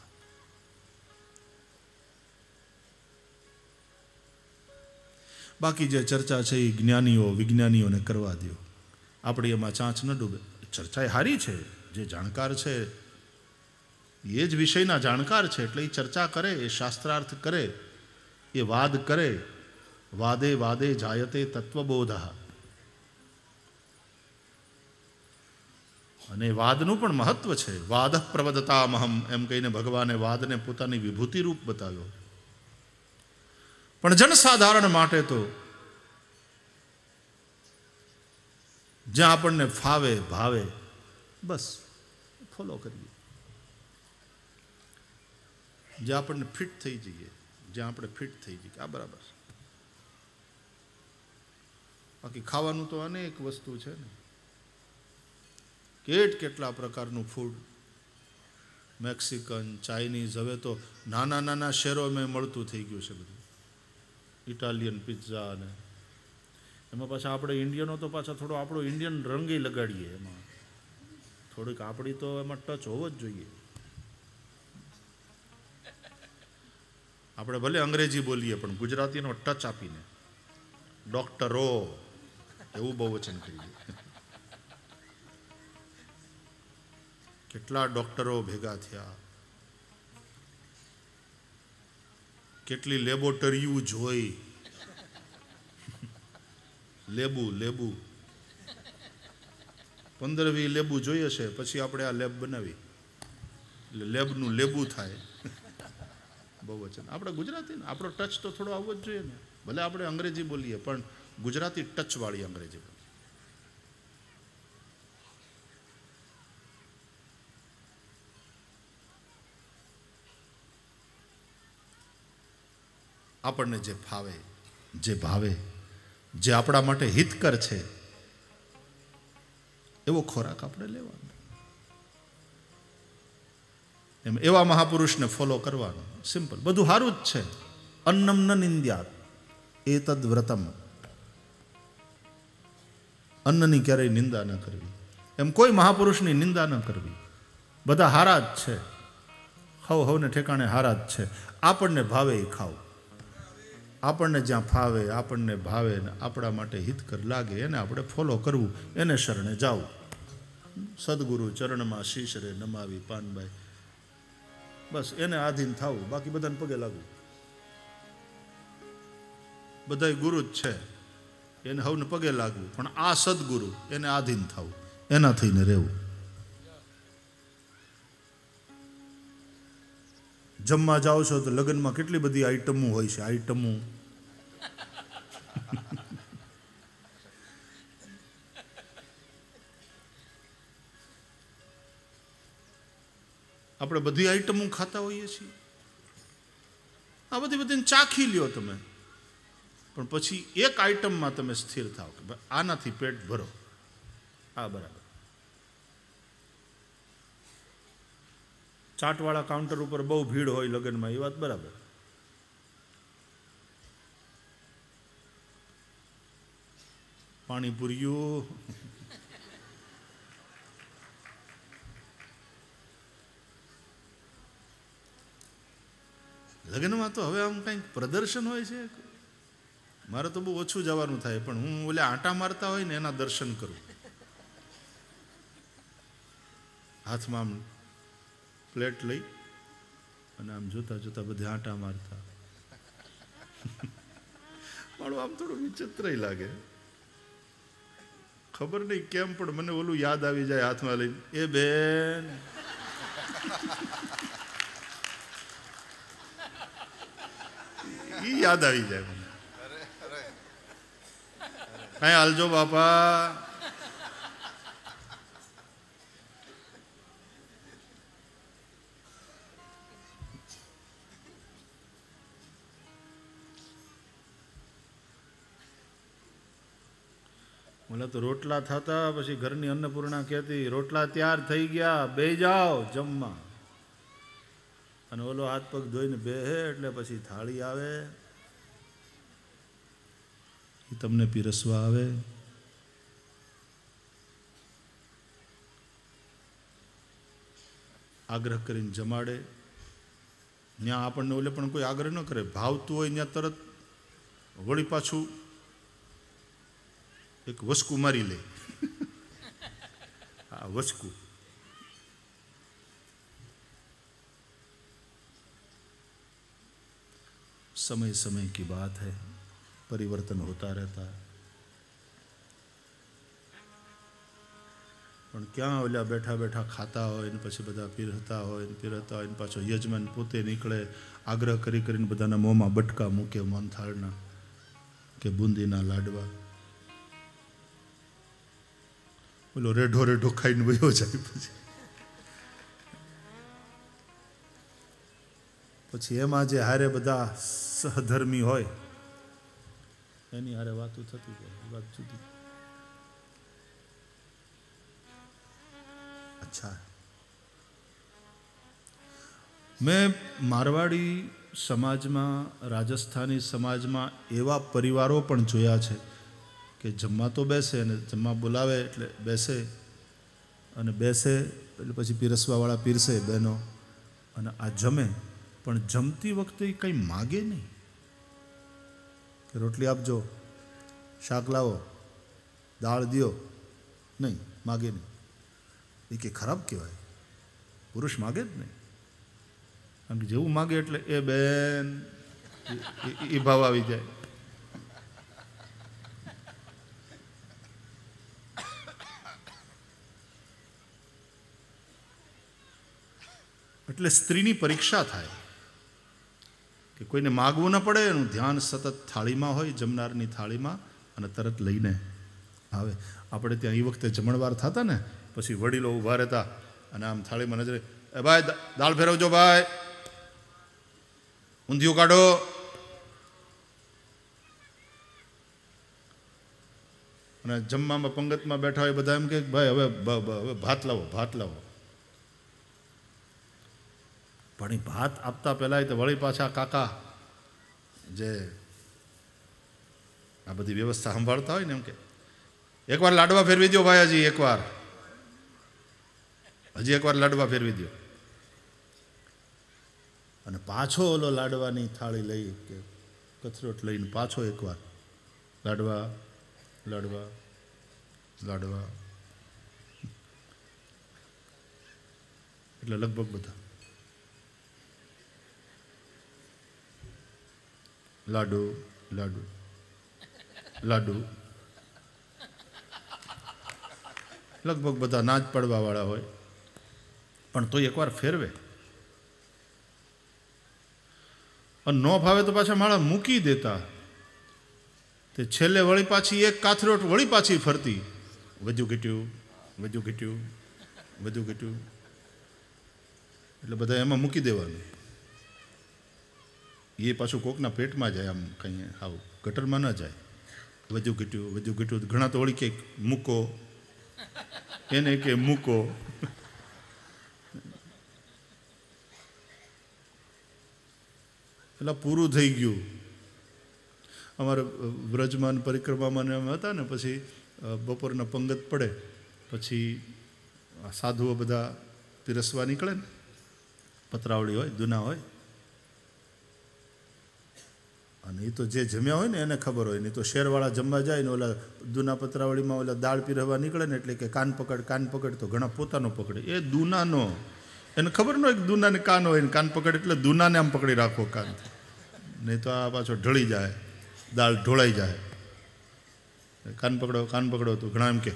બાકી જે ચર્ચા છે એ જ્ઞાનીઓ વિજ્ઞાનીઓને કરવા દો, આપણે એમાં ચાંચ ન ડૂબે. ચર્ચા એ સારી છે, જે જાણકાર છે એ જ વિષયના જાણકાર છે એટલે એ ચર્ચા કરે, એ શાસ્ત્રાર્થ કરે, એ વાદ કરે. વાદે વાદે જાયતે તત્વબોધ. અને વાદનું પણ મહત્વ છે. વાદ પ્રવદતામહમ એમ કહીને ભગવાને વાદને પોતાની વિભૂતિ રૂપ બતાવ્યો. પણ જનસાધારણ માટે તો જ્યાં આપણને ફાવે ભાવે બસ ફોલો કરીએ, જ્યાં આપણને ફિટ થઈ જઈએ, જ્યાં આપણે ફિટ થઈ જઈએ આ બરાબર. બાકી ખાવાનું તો અનેક વસ્તુ છે ને, કેટ કેટલા પ્રકારનું ફૂડ, મેક્સિકન, ચાઇનીઝ, હવે તો નાના નાના શહેરોમાં મળતું થઈ ગયું છે બધું. ઇટાલિયન પિઝા ને એમાં પાછા આપણે ઇન્ડિયનો તો પાછા થોડો આપણો ઇન્ડિયન રંગી લગાડીએ, એમાં થોડીક આપણી તો એમાં ટચ હોવો જ જોઈએ. આપણે ભલે અંગ્રેજી બોલીએ પણ ગુજરાતીનો ટચ આપીને ડોક્ટરો એવું બહુ વચન કરીએ. કેટલા ડોક્ટરો ભેગા થયા, કેટલી લેબોરેટરીઓ જોઈ. લેબુ લેબુ પંદર વી લેબુ જોઈએ છે, પછી આપણે આ લેબ બનાવી એટલે લેબનું લેબુ થાય. બહુ વચન. આપણે ગુજરાતી, આપણો ટચ તો થોડો આવવો જ જોઈએ ને. ભલે આપણે અંગ્રેજી બોલીએ પણ ગુજરાતી ટચ વાળી અંગ્રેજી બોલીએ. આપણને જે ફાવે, જે ભાવે, જે આપણા માટે હિતકર છે એવો ખોરાક આપણે લેવાનો. એમ એવા મહાપુરુષને ફોલો કરવાનો. સિમ્પલ, બધું સારું જ છે. અન્નમ ન નિંદ્યાત એતદ વ્રતમ. અન્નની ક્યારેય નિંદા ન કરવી, એમ કોઈ મહાપુરુષની નિંદા ન કરવી. બધા હારા જ છે, હવ હવને ઠેકાણે હારા જ છે. આપણને ભાવે એ ખાવ, આપણને જ્યાં ફાવે, આપણને ભાવે ને આપણા માટે હિતકર લાગે એને આપણે ફોલો કરવું, એને શરણે જાવું. સદગુરુ ચરણમાં શીશ રે નમાવી પાનભાઈ, બસ એને આધીન થવું. બાકી બધાને પગે લાગવું. બધા ગુરુ જ છે, એને હવને પગે લાગવું, પણ આ સદગુરુ એને આધીન થવું, એના થઈને રહેવું. જમવા જાઓ છો તો લગ્નમાં કેટલી બધી આઈટમો હોય છે. આઈટમો આપણે બધી આઈટમો ખાતા હોઈએ છીએ. આ બધી બધી ચાખી લ્યો તમે, પણ પછી એક આઈટમમાં તમે સ્થિર થાવ કે ભાઈ આનાથી પેટ ભરો. આ બરાબર. ચાટવાળા કાઉન્ટર ઉપર બહુ ભીડ હોય લગ્નમાં, એ વાત બરાબર. પાણીપુરીઓ, લગ્નમાં તો હવે આમ કંઈક પ્રદર્શન હોય છે. મારે તો બહુ ઓછું જવાનું થાય, પણ હું ઓલે આંટા મારતા હોય ને એના દર્શન કરું. હાથમાં આમ પ્લેટ લઈ અને આમ જોતા જોતા બધે આંટા મારતા. મારું આમ થોડું વિચિત્ર લાગે, ખબર નહીં કેમ, પણ મને ઓલું યાદ આવી જાય હાથમાં લઈને, એ બેન ઈ યાદ આવી જાય મને. કઈ હાલજો બાપા. મને તો રોટલા થતા, પછી ઘરની અન્નપૂર્ણા કહેતી રોટલા તૈયાર થઈ ગયા, બે જાઓ જમવા. અને ઓલો હાથ પગ ધોઈને બેહે એટલે પછી થાળી આવે, એ તમને પીરસવા આવે. આગ્રહ કરીને જમાડે. ત્યાં આપણને ઓલે પણ કોઈ આગ્રહ ન કરે, ભાવતું હોય ત્યાં તરત વળી પાછું એક વસકુ મારી લે. હા, વસકુ. समय समय की बात है, परिवर्तन होता रहता है. પણ ક્યાં ઓલા બેઠા બેઠા ખાતા હોય ને પછી બધા પીરસતા હોય ને પીરસતા હોય ને પાછો યજમાન પોતે નીકળે, આગ્રહ કરી કરીને બધાના મોંમાં બટકા મૂકે મોહનથાળના કે બુંદીના લાડવા. ઓલો રેઢો રેઢો ખાઈને વયો જાય. પછી પછી એમાં જે હારે બધા સહધર્મી હોય એની હારે વાતું થતી હોય, વાત જુદી. અચ્છા, મેં મારવાડી સમાજમાં, રાજસ્થાની સમાજમાં એવા પરિવારો પણ જોયા છે કે જમવા તો બેસે અને જમવા બોલાવે એટલે બેસે અને બેસે એટલે પછી પીરસવાવાળા પીરસે બહેનો અને આ જમે. પણ જમતી વખતે એ કંઈ માગે નહીં કે રોટલી આપજો, શાક લાવો, દાળ દ્યો, નહીં, માગે નહીં. એ કે ખરાબ કહેવાય, પુરુષ માગે જ નહીં. કારણ કે જેવું માગે એટલે એ બેન એ ભાવ આવી જાય. એટલે સ્ત્રીની પરીક્ષા થાય કે કોઈને માગવું ન પડે, એનું ધ્યાન સતત થાળીમાં હોય, જમનારની થાળીમાં, અને તરત લઈને આવે. આપણે ત્યાં એ વખતે જમણવાર થતા ને પછી વડીલો ઊભા રહેતા અને આમ થાળીમાં નજરે, એ ભાઈ દાળ ફેરવજો, ભાઈ ઊંધિયું કાઢો. અને જમવામાં પંગતમાં બેઠા હોય બધા એમ કે ભાઈ હવે હવે ભાત લાવો, ભાત લાવો. પણ એ ભાત આપતા પહેલાં તો વળી પાછા કાકા જે આ બધી વ્યવસ્થા સંભાળતા હોય ને એમ કે એકવાર લાડવા ફેરવી દો ભાઈ, હજી એકવાર, હજી એકવાર લાડવા ફેરવી દો. અને પાછો ઓલો લાડવાની થાળી લઈ કે કથરોટ લઈને પાછો એકવાર લાડવા લાડવા લાડવા. એટલે લગભગ બધા લાડુ લાડુ લાડુ, લગભગ બધા નાચ પડવાવાળા હોય. પણ તો એકવાર ફેરવે અને ન ફાવે તો પાછા માળા મૂકી દેતા. તે છેલ્લે વળી પાછી એક કાથરોટ વળી પાછી ફરતી, વધુ ઘટ્યું, વધુ ઘટ્યું, વધુ ઘટ્યું. એટલે બધા એમાં મૂકી દેવાનું. એ પાછું કોકના પેટમાં જાય, આમ કંઈ આવું ગટરમાં ન જાય. વધુ ઘટ્યું, વધુ ઘટ્યું. ઘણા તો વળી કે મૂકો, એને કે મૂકો. એટલે પૂરું થઈ ગયું. અમારે વ્રજમાન પરિક્રમામાં એમ હતા ને, પછી બપોરના પંગત પડે પછી સાધુઓ બધા પીરસવા નીકળે ને, પતરાવળી હોય, દુના હોય, અને એ તો જે જમ્યા હોય ને એને ખબર હોય. નહીં તો શેરવાળા જમવા જાય ને ઓલા દુના પતરાવળીમાં ઓલા દાળ પીરસવા નીકળે ને એટલે કે કાન પકડ, કાન પકડ. તો ઘણા પોતાનો પકડે, એ દુનાનો. એને ખબર ન હોય કે દુનાને કાન હોય ને કાન પકડ એટલે દુનાને આમ પકડી રાખો કાન, નહીં તો આ પાછો ઢળી જાય, દાળ ઢોળાઈ જાય. કાન પકડો, કાન પકડો. તો ઘણા એમ કે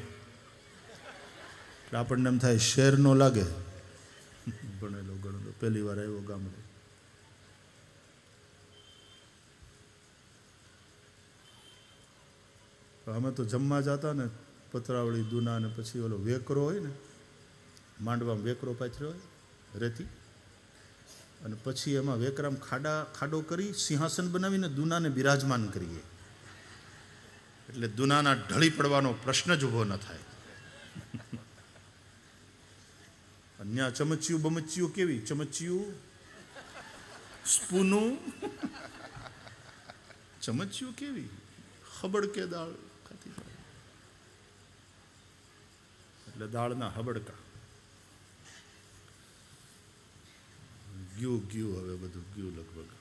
આપણને એમ થાય શેર નો લાગે. ભણેલો ગણેલો પહેલી વાર આવ્યો ગામડે. અમે તો જમવા જતા ને પતરાવળી દુના ને પછી ઓલો વેકરો હોય ને માંડવામાં વેકરો પાથર્યો હોય રેતી અને પછી એમાં વેકરામાં ખાડા ખાડો કરી સિંહાસન બનાવીને દુનાને બિરાજમાન કરીએ એટલે દુનાના ઢળી પડવાનો પ્રશ્ન જ ઊભો ન થાય. અન્ય ચમચિયું બમચિયું કેવી ચમચિયું સ્પૂનું ચમચિયું કેવી હબડકે દાળ ખાતી એટલે દાળના હબડકા ગયું ગયું હવે બધું ગયું લગભગ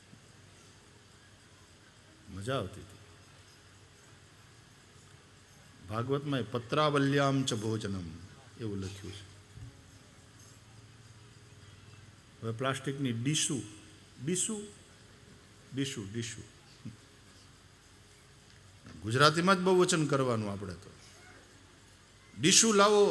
મજા આવતી હતી. ભાગવતમાં પત્રાવલ્યામ ચ ભોજનમ એવું લખ્યું છે. હવે પ્લાસ્ટિકની ડીશું ડીશું ડીશું ડીશું ગુજરાતીમાં જ બહુ વચન કરવાનું આપણે તો ડીશું લાવો.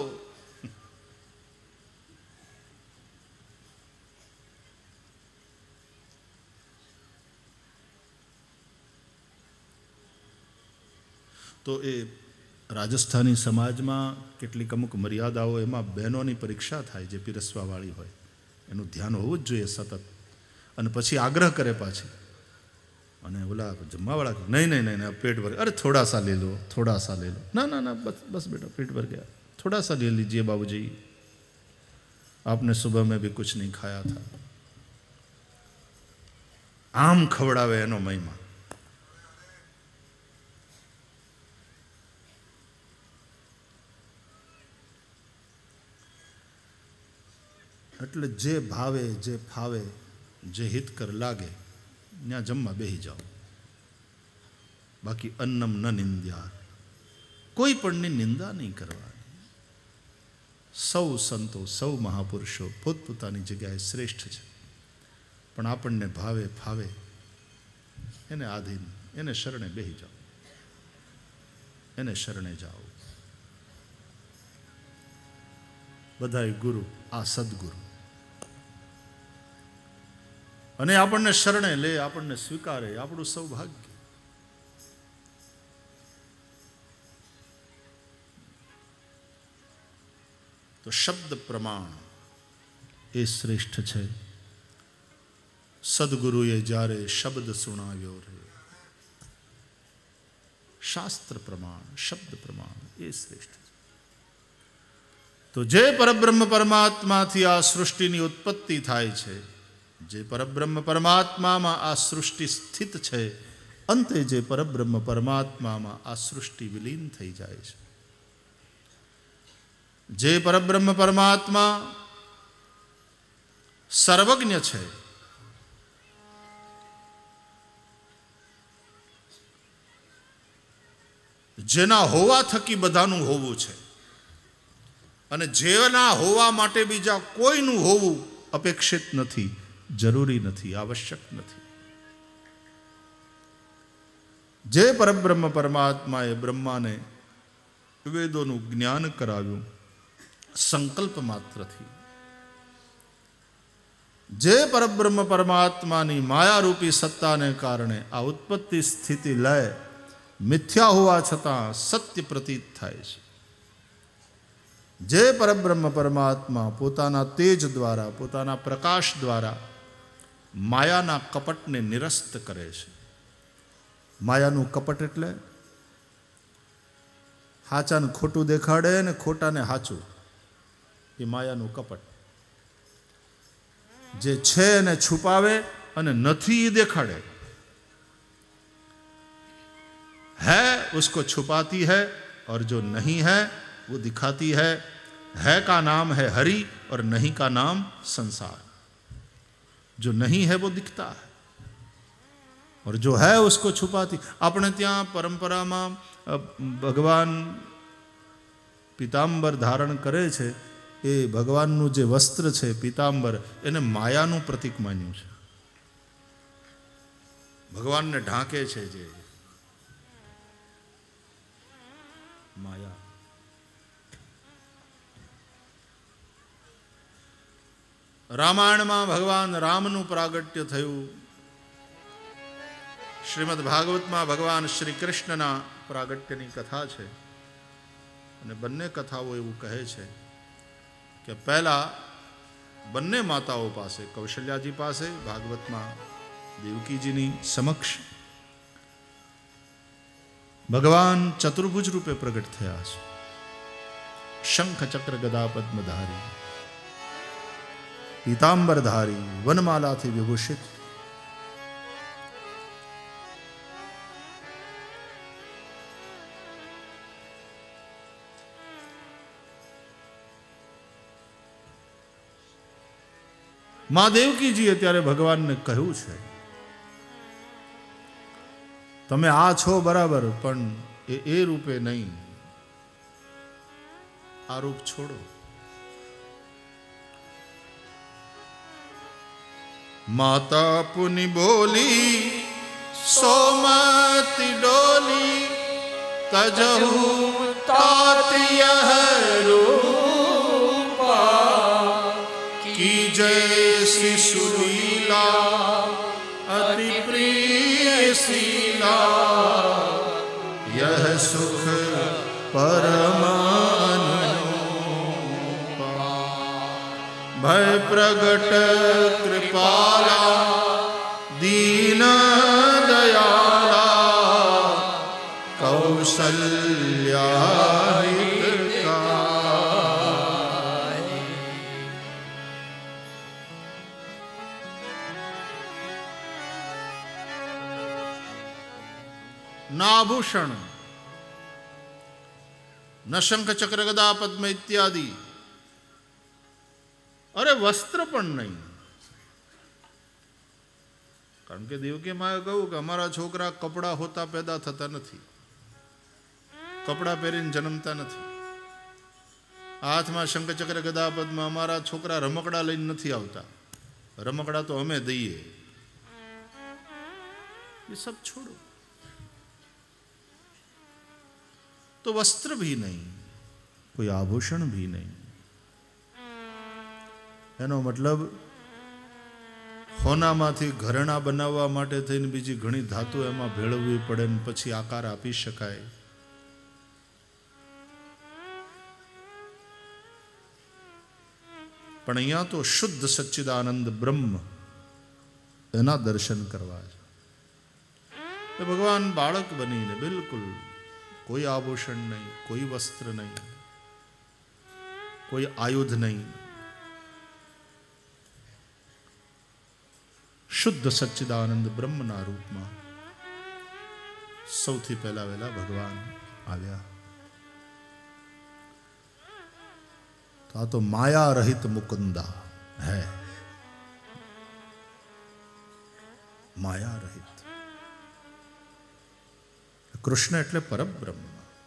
તો એ રાજસ્થાની સમાજમાં કેટલીક અમુક મર્યાદાઓ એમાં બહેનોની પરીક્ષા થાય જે પીરસવાવાળી હોય એનું ધ્યાન હોવું જ જોઈએ સતત. અને પછી આગ્રહ કરે પાછી અને ઓલા જમવાવાળા નહીં નહીં નહીં પેટ ભર અરે થોડા સા લે લો થોડા સા લે લો ના ના ના બસ બસ બેટા પેટ ભર ગયા થોડા સા લે लीजिए बाबूजी आपने सुबह में भी कुछ नहीं खाया था. આમ ખવડાવે એનો મહિમા. એટલે જે ભાવે જે ફાવે જે હિતકર લાગે ત્યાં જમવા બેસી જાઓ. બાકી અન્નમ ન નિંદ્યા કોઈ પણની નિંદા નહીં કરવાની. સૌ સંતો સૌ મહાપુરુષો પોતપોતાની જગ્યાએ શ્રેષ્ઠ છે પણ આપણને ભાવે ફાવે એને આધીન એને શરણે બેસી જાઓ એને શરણે જાઓ. બધાય ગુરુ આ સદગુરુ અને આપણને શરણે લે આપણને સ્વીકારે આપણું સૌભાગ્ય. તો શબ્દ પ્રમાણ એ શ્રેષ્ઠ છે. સદગુરુએ જ્યારે શબ્દ સુણાવ્યો રે શાસ્ત્ર પ્રમાણ શબ્દ પ્રમાણ એ શ્રેષ્ઠ છે. તો જે પરબ્રહ્મ પરમાત્માથી આ સૃષ્ટિની ઉત્પત્તિ થાય છે જે પરબ્રહ્મ પરમાત્મામાં આ સૃષ્ટિ સ્થિત છે અંતે જે પરબ્રહ્મ પરમાત્મામાં આ સૃષ્ટિ વિલીન થઈ જાય છે. જે પરબ્રહ્મ પરમાત્મા સર્વજ્ઞ છે જેના હોવા થકી બધાનું હોવું છે અને જેના હોવા માટે બીજા કોઈનું હોવું અપેક્ષિત નથી જરૂરી નથી આવશ્યક નથી. જે પરબ્રહ્મ પરમાત્માએ બ્રહ્માને વેદોનું જ્ઞાન કરાવ્યું સંકલ્પ માત્રથી, જે પરબ્રહ્મ પરમાત્માની માયારૂપી સત્તાને કારણે આ ઉત્પત્તિ સ્થિતિ લય મિથ્યા હોવા છતાં સત્ય પ્રતીત થાય છે. જે પરબ્રહ્મ પરમાત્મા પોતાના તેજ દ્વારા પોતાના પ્રકાશ દ્વારા માયાના કપટને નિરસ્ત કરે છે. માયાનું કપટ એટલે હાચાને ખોટું દેખાડે ને ખોટાને હાચું, એ માયાનું કપટ. જે છે એને છુપાવે અને નથી એ દેખાડે. है उसको छुपाती है और जो नहीं है वो दिखाती है. है का नाम है हरि और नहीं का नाम संसार. जो नहीं है वो दिखता है और जो है उसको छुपाती. આપણે ત્યાં પરંપરામાં ભગવાન પિતાંબર ધારણ કરે છે એ ભગવાનનું જે વસ્ત્ર છે પિતાંબર એને માયાનું પ્રતીક માન્યું છે. ભગવાનને ઢાંકે છે જે માયા. રામાયણમાં ભગવાન રામનું પ્રાગટ્ય થયું શ્રીમદ ભાગવતમાં ભગવાન શ્રી કૃષ્ણના પ્રાગટ્યની કથા છે અને બંને કથાઓ એવું કહે છે કે પહેલા બંને માતાઓ પાસે, કૌશલ્યાજી પાસે, ભાગવતમાં દેવકીજીની સમક્ષ ભગવાન ચતુર્ભુજ રૂપે પ્રગટ થયા છે. શંખ ચક્ર ગદા પદ્મધારી, પીતાંબરધારી, વનમાલાથી વિભૂષિત. મા દેવકીજીએ ત્યારે ભગવાનને કહ્યું છે, તમે આ છો બરાબર, પણ એ એ રૂપે નહીં, આ રૂપ છોડો. માતા પુની બોલી સોમતી ડોલી, તજહુ તાત્ય રૂપા, की जय श्री सुलीला अति प्रिय शीला, यह सुख परमानुपा. भय प्रगट कृपाला दीन दयाला, कौसल्या नाभूषण न शंख चक्र गदा पद्म इत्यादि, अरे वस्त्र पण नहीं. कारण के देवकी माए कहूं कि अमारा छोकरा कपड़ा होता पैदा थता नहीं, कपड़ा पहरीने जन्मता नहीं. हाथ में शंख चक्र गदा पद्म, अमारा छोकरा रमकड़ा लईने नहीं आवता, रमकड़ा तो हमें दईए. ये सब छोड़ो. तो वस्त्र भी नहीं, कोई आभूषण भी नहीं. एनो मतलब होनामांथी घरेણા બનાવવા માટે થઈને બીજી ઘણી ધાતુ એમાં ભેળવવી પડે ને પછી આકાર આપી શકાય. પણ અહીંયા તો શુદ્ધ સચ્ચિદાનંદ બ્રહ્મ એના દર્શન કરવા છે. તો ભગવાન બાળક બનીને બિલકુલ कोई आभूषण नहीं, कोई वस्त्र नहीं, कोई आयुध नहीं, शुद्ध सच्चिदानंद ब्रह्मना रूप में सौथी पहला वेला भगवान आव्या. तो आ तो माया रहित मुकुंदा है, माया रहित. कृष्ण एटले परब्रह्म,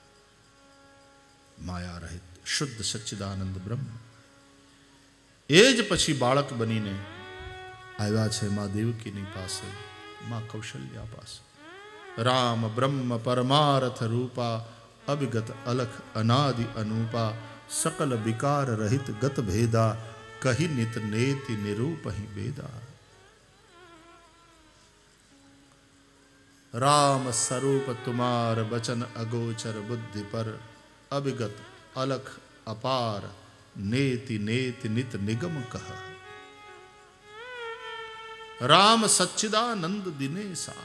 माया रहित शुद्ध सच्चिदानंद ब्रह्म. एज पछी बाळक बनीने आव्या छे मां देवकीनी पासे, मां कौशल्या पासे. राम ब्रह्म परमार्थ रूपा, अभिगत अलख अनादि अनूपा, सकल विकार रहित गत भेदा, कही नित नेति निरूपहि वेदा. राम स्वरूप तुम्हार बचन अगोचर, बुद्धि पर अभिगत अलख अपार, नेति नेति नित निगम कह. राम सच्चिदानंद दिनेसा.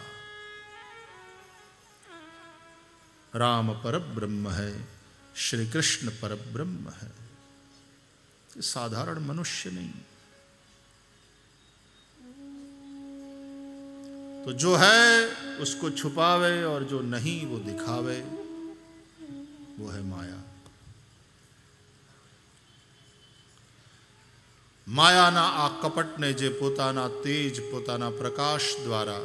राम परब्रह्म है, श्री कृष्ण परब्रह्म है. साधारण मनुष्य नहीं. तो जो है उसको छुपावे और जो नहीं वो दिखावे, वो है माया. मायाना आ कपटने जे पोताना तेज, पोताना प्रकाश द्वारा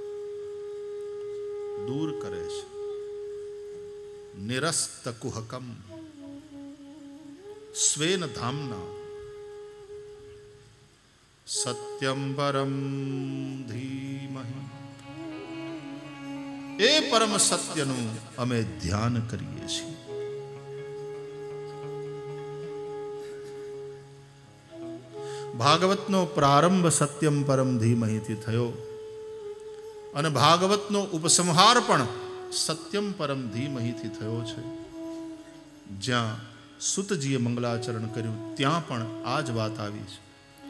दूर करे छे. निरस्त कुहकम स्वेन धामना, सत्यम परम धीमहि. ए परम सत्यनु अमे ध्यान करीए छीए. भागवतनो प्रारंभ सत्यम परम धीमहि थी थयो અને ભાગવતનો ઉપસંહાર પણ સત્યમ પરમ ધીમહીથી થયો છે. જ્યાં સુતજીએ મંગલાચરણ કર્યું ત્યાં પણ આ જ વાત આવી છે.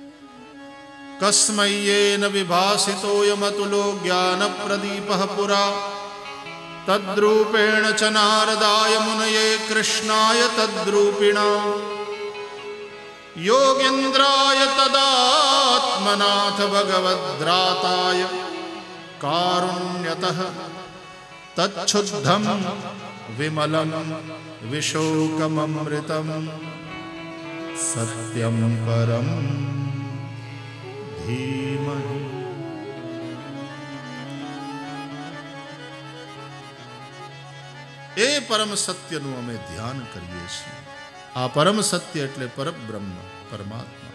કસ્મય્યેન વિભાસિતોયમતુલો જ્ઞાન પ્રદીપઃ પુરા તદ્રૂપેણ ચ નારદાય મુનયે કૃષ્ણાય તદ્રૂપિણા યોગેન્દ્રાય તદાત્મનાથ ભગવદ્રાતાય કારુણ્યતઃ તચ્છુદ્ધમ વિમલમ વિશોકમમૃતમ સત્યમ પરમ ધીમહિ. એ પરમ સત્યનું અમે ધ્યાન કરીએ છીએ. આ પરમ સત્ય એટલે પરબ્રહ્મ પરમાત્મા.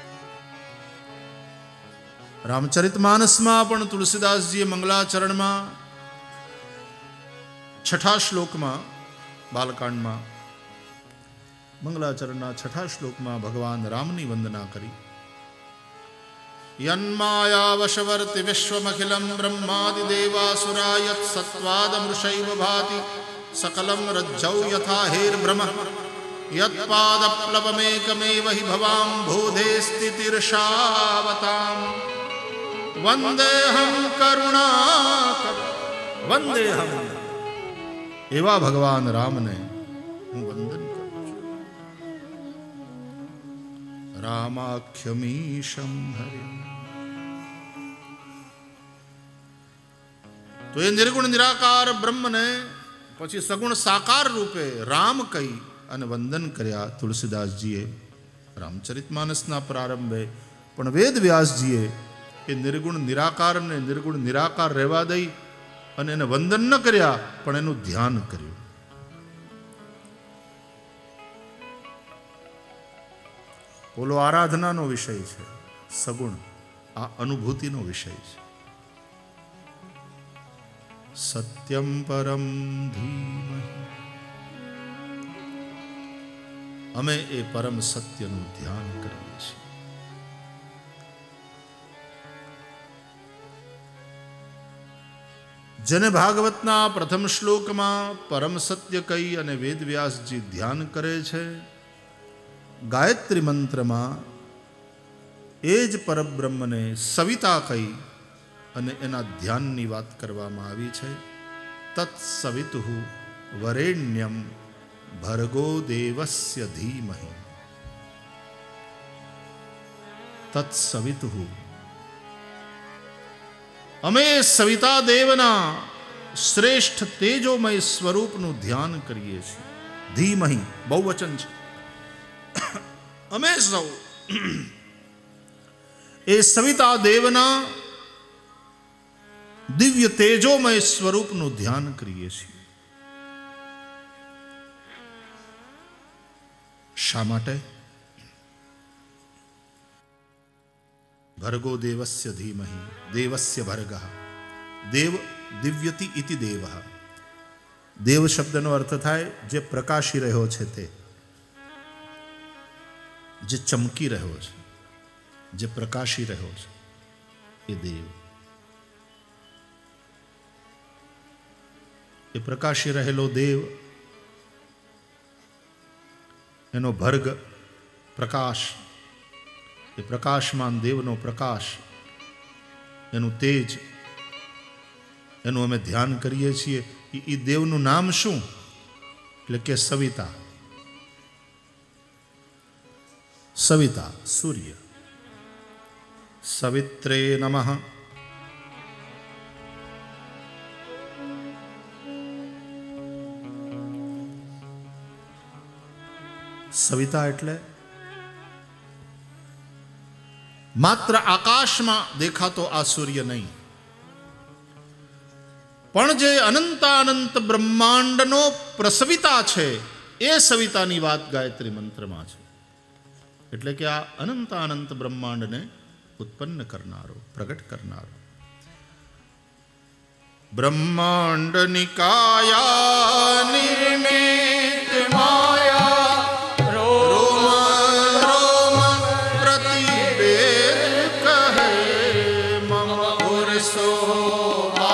રામચરિતમાનસમાં પણ તુલસીદાસજીએ મંગલાચરણમાં છઠ્ઠા શ્લોકમાં બાલકાંડમાં મંગલાચરણના છઠ્ઠા શ્લોકમાં ભગવાન રામની વંદના કરી. યન્માયાવશવર્તિ વિશ્વમખિલમ બ્રહ્માદિદેવાસુરા યત સત્વાદમૃષૈવ ભાતિ સકલમ રજ્જૌ યથા હેર્બ્રહ્મ યત્પાદપ્લવમેકમેવ હિ ભવામ ભૂધે સ્થિતિર્ષાવતામ વંદેહમ કરુણાકર. વંદેહમ એવા ભગવાન રામને હું વંદન કરું છું. રામાખ્યમીશમ હરિ. તો એ નિર્ગુણ નિરાકાર બ્રહ્મને પછી સગુણ સાકાર રૂપે રામ કહી અને વંદન કર્યા તુલસીદાસજીએ રામચરિતમાનસના પ્રારંભે. પણ વેદ વ્યાસજીએ એ નિર્ગુણ નિરાકારને નિર્ગુણ નિરાકાર રહેવા દઈ અને એને વંદન ન કર્યા પણ એનું ધ્યાન કર્યું. ઓલો આરાધનાનો વિષય છે, સગુણ આ અનુભૂતિનો વિષય છે. સત્યમ પરમ ધીમહિ. અમે એ પરમ સત્યનું ધ્યાન કરીએ છીએ. જેને ભાગવતના પ્રથમ શ્લોકમાં પરમ સત્ય કહી અને વેદવ્યાસજી ધ્યાન કરે છે, ગાયત્રી મંત્રમાં એ જ પરબ્રહ્મને સવિતા કહી અને એના ધ્યાનની વાત કરવામાં આવી છે. તત્સવિતુઃ વરેણ્યમ ભર્ગો દેવસ્ય ધીમહિ. તત્સવિતુઃ અમે સવિતા દેવના શ્રેષ્ઠ તેજોમય સ્વરૂપનું ધ્યાન કરીએ છીએ. ધીમહિ બહુવચન છે. અમે સૌ એ સવિતા દેવના દિવ્ય તેજોમય સ્વરૂપનું ધ્યાન કરીએ છીએ. શા માટે? ભર્ગો દેવસ્ય ધીમહિ. દેવસ્ય ભર્ગઃ. દેવ દિવ્યતિ ઇતિ દેવઃ. દેવ શબ્દનો અર્થ થાય જે પ્રકાશી રહ્યો છે, તે જે ચમકી રહ્યો છે, જે પ્રકાશી રહ્યો છે, એ દેવ. એ પ્રકાશી રહેલો દેવ, એનો ભર્ગ પ્રકાશ, એ પ્રકાશમાન દેવનો પ્રકાશ, એનું તેજ, એનું અમે ધ્યાન કરીએ છીએ. એ દેવનું નામ શું? એટલે કે સવિતા. સવિતા સૂર્ય. સવિત્રે નમઃ. સવિતા એટલે માત્ર આકાશમાં દેખાતો આ સૂર્ય નહીં, પણ જે અનંતાનંત બ્રહ્માંડનો પ્રસવિતા છે, એ સવિતાની વાત ગાયત્રી મંત્રમાં છે. એટલે કે આ અનંતાનંત બ્રહ્માંડને ઉત્પન્ન કરનારો, પ્રગટ કરનારો. બ્રહ્માંડ નિકાયા નિર્મિત માયા સો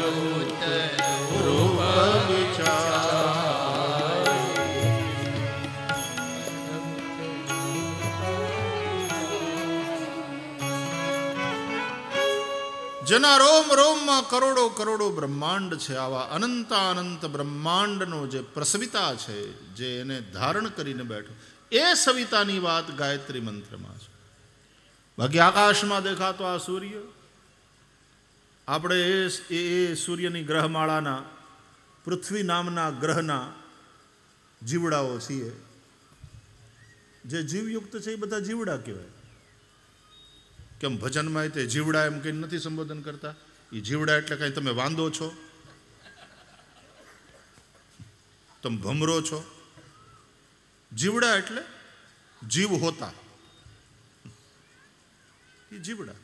રૂપ વિચાર જેના રોમ રોમમાં કરોડો કરોડો બ્રહ્માંડ છે, આવા અનંત અનંત બ્રહ્માંડનો જે પ્રસવિતા છે, જે એને ધારણ કરીને બેઠો, એ સવિતાની વાત ગાયત્રી મંત્રમાં છે. બાકી આકાશમાં દેખાતો આ સૂર્ય, આપણે એ એ સૂર્યની ગ્રહમાળાના પૃથ્વી નામના ગ્રહના જીવડાઓ છીએ. જે જીવયુક્ત છે એ બધા જીવડા કહેવાય. કેમ ભજનમાં તે જીવડા એમ કંઈ નથી સંબોધન કરતા? એ જીવડા એટલે કંઈ તમે વાંદો છો, તમે ભમરો છો. જીવડા એટલે જીવ હોતા, એ જીવડા.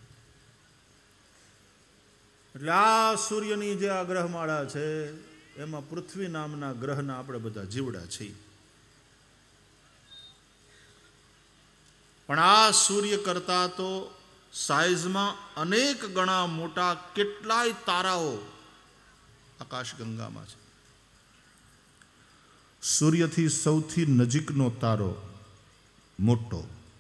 એટલે આ સૂર્યની જે આ ગ્રહમાળા છે એમાં પૃથ્વી નામના ગ્રહના આપણે બધા જીવડા છીએ. પણ આ સૂર્ય કરતા તો સાઈઝમાં અનેક ગણા મોટા કેટલાય તારાઓ આકાશગંગામાં છે. સૂર્યથી સૌથી નજીકનો તારો મોટો,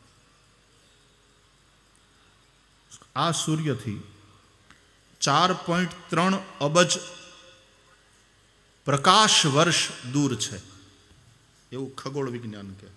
આ સૂર્યથી ચાર પોઈન્ટ ત્રણ અબજ પ્રકાશ વર્ષ દૂર છે, એવું ખગોળ વિજ્ઞાન કહે.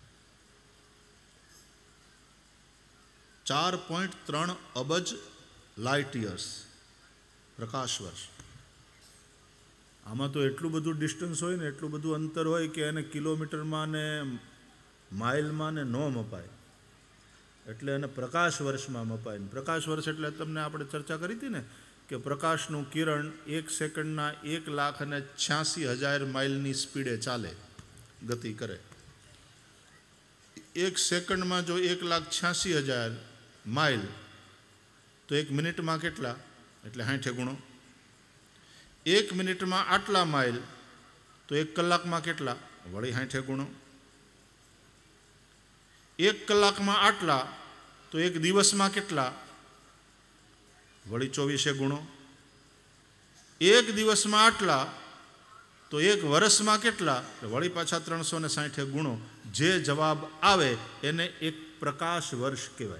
ચાર પોઈન્ટ ત્રણ અબજ લાઇટ યર્સ, પ્રકાશ વર્ષ. આમાં તો એટલું બધું ડિસ્ટન્સ હોય ને, એટલું બધું અંતર હોય કે એને કિલોમીટરમાં ને માઇલમાં ને ન મપાય, એટલે એને પ્રકાશ વર્ષમાં મપાય. પ્રકાશ વર્ષ એટલે તમને આપણે ચર્ચા કરી હતી ને કે પ્રકાશનું કિરણ એક સેકન્ડના એક લાખ અને છ્યાસી હજાર માઇલની સ્પીડે ચાલે, ગતિ કરે. એક સેકન્ડમાં જો એક લાખ છ્યાસી હજાર માઇલ, તો એક મિનિટમાં કેટલા? એટલે સાઠે ગુણો. એક મિનિટમાં આટલા માઇલ, તો એક કલાકમાં કેટલા? વળી સાઠે ગુણો. એક કલાકમાં આટલા, તો એક દિવસમાં કેટલા? વળી ચોવીસે ગુણો. એક દિવસમાં આટલા, તો એક વર્ષમાં કેટલા? વળી પાછા ત્રણસો ને સાઠે ગુણો. જે જવાબ આવે એને એક પ્રકાશ વર્ષ કહેવાય.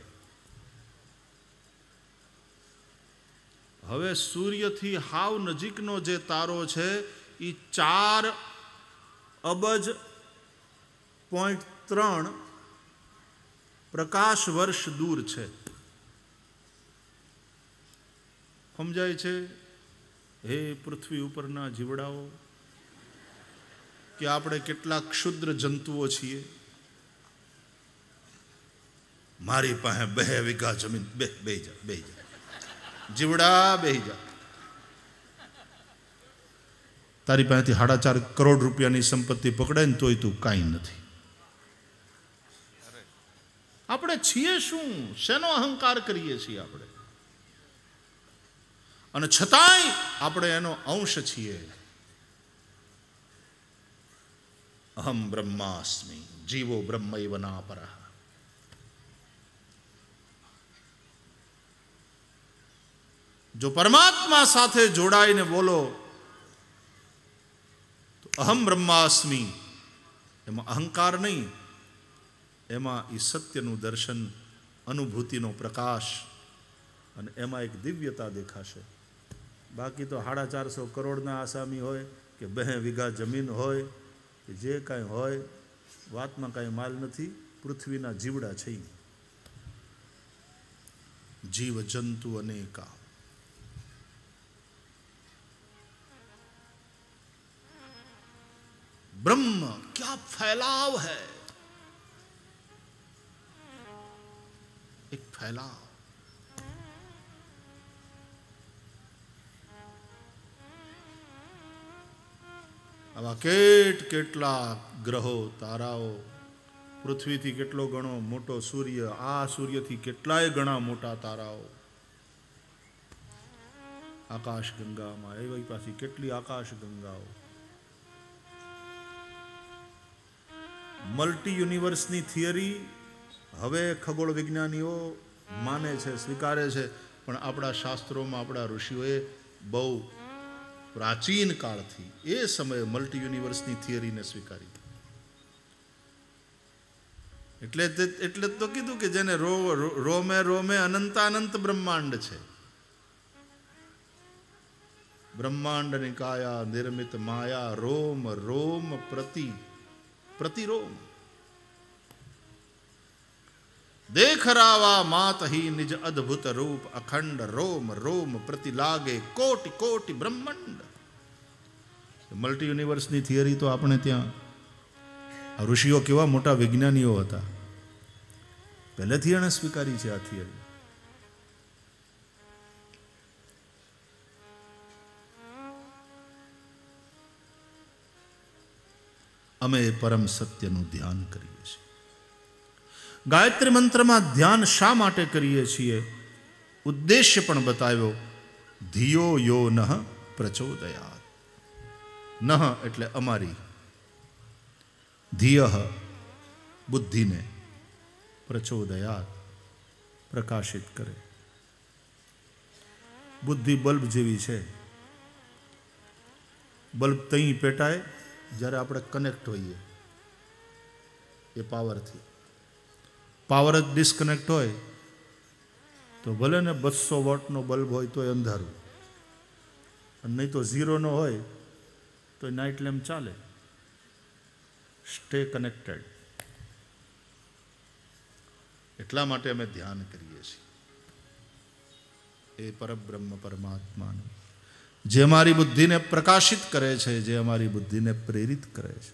હવે સૂર્યથી હાવ નજીકનો જે તારો છે એ ચાર અબજ પોઈન્ટ ત્રણ પ્રકાશ વર્ષ દૂર છે. સમજાય છે? હે પૃથ્વી ઉપરના જીવડાઓ, કે આપણે કેટલા ક્ષુદ્ર જંતુઓ છીએ. મારી પાસે બે વીઘા જમીન, બે બે જા બે જા જીવડા બેહી જા. તારી પાસેથી સાડા ચાર કરોડ રૂપિયાની સંપત્તિ પકડાય ને તોય તું કાંઈ નથી. આપણે છીએ શું? શેનો અહંકાર કરીએ છીએ આપણે? અને છતાંય આપણે એનો અંશ છીએ. અહમ બ્રહ્માસ્મિ જીવો બ્રહ્મૈવ નાપરઃ. જો પરમાત્મા સાથે જોડાઈને બોલો તો અહમ બ્રહ્માસ્મિ, એમાં અહંકાર નહીં, એમાં એ સત્યનું દર્શન, અનુભૂતિનો પ્રકાશ, અને એમાં એક દિવ્યતા દેખાશે. બાકી તો સાડા ચારસો કરોડના આસામી હોય કે બે વીઘા જમીન હોય કે જે કાંઈ હોય, વાતમાં કાંઈ માલ નથી. પૃથ્વીના જીવડા છે, જીવ જંતુ અનેકા. ब्रह्म क्या फैलाव है, एक फैलाव. આવા કેટ કેટલા ગ્રહો તારાઓ, પૃથ્વીથી કેટલો ગણો મોટો સૂર્ય, આ સૂર્યથી કેટલાય ગણા મોટા તારાઓ આકાશ ગંગામાં. એવી પાછી કેટલી આકાશ ગંગાઓ. મલ્ટી યુનિવર્સની થિયરી હવે ખગોળ વિજ્ઞાનીઓ માને છે, સ્વીકારે છે, પણ આપણા શાસ્ત્રોમાં આપણા ઋષિઓએ બહુ પ્રાચીન કાળથી એ સમયે મલ્ટી યુનિવર્સની થિયરીને સ્વીકારી. એટલે એટલે તો કીધું કે જેને રો રોમે રોમે અનંતાનંત બ્રહ્માંડ છે. બ્રહ્માંડની કાયા નિર્મિત માયા રોમ રોમ પ્રતિ પ્રતિરોમ દેખ રાવા માત હી નિજ અદ્ભુત રૂપ અખંડ રોમ રોમ પ્રતિ લાગે કોટી કોટી બ્રહ્માંડ. મલ્ટી યુનિવર્સની થિયરી તો આપણે ત્યાં ઋષિઓ કેવા મોટા વિજ્ઞાનીઓ હતા, પહેલેથી એણે સ્વીકારી છે આ થિયરી. અમે પરમ સત્યનું ધ્યાન કરીએ છીએ. ગાયત્રી મંત્રમાં ધ્યાન શા માટે કરીએ છીએ ઉદ્દેશ્ય પણ બતાવ્યો. ધિયો યો નઃ પ્રચોદયાત. નઃ એટલે અમારી, ધિય બુદ્ધિને, પ્રચોદયાત પ્રકાશિત કરે. બુદ્ધિ બલ્બ જેવી છે. બલ્બ તઈ પેટાય જ્યારે આપણે કનેક્ટ હોઈએ એ પાવરથી. પાવર જ ડિસ્કનેક્ટ હોય તો ભલે ને બસો વોટનો બલ્બ હોય તો એ અંધારું, અને નહીં તો ઝીરોનો હોય તો નાઇટ લેમ્પ ચાલે. Stay connected. એટલા માટે અમે ધ્યાન કરીએ છીએ એ પરબ્રહ્મ પરમાત્માનું, જે અમારી બુદ્ધિને પ્રકાશિત કરે છે, જે અમારી બુદ્ધિને પ્રેરિત કરે છે.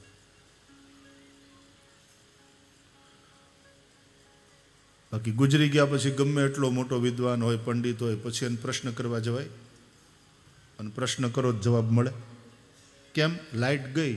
બાકી ગુજરી ગયા પછી ગમે એટલો મોટો વિદ્વાન હોય, પંડિત હોય, પછી એને પ્રશ્ન કરવા જવાય? અને પ્રશ્ન કરો જ જવાબ મળે કેમ? લાઇટ ગઈ.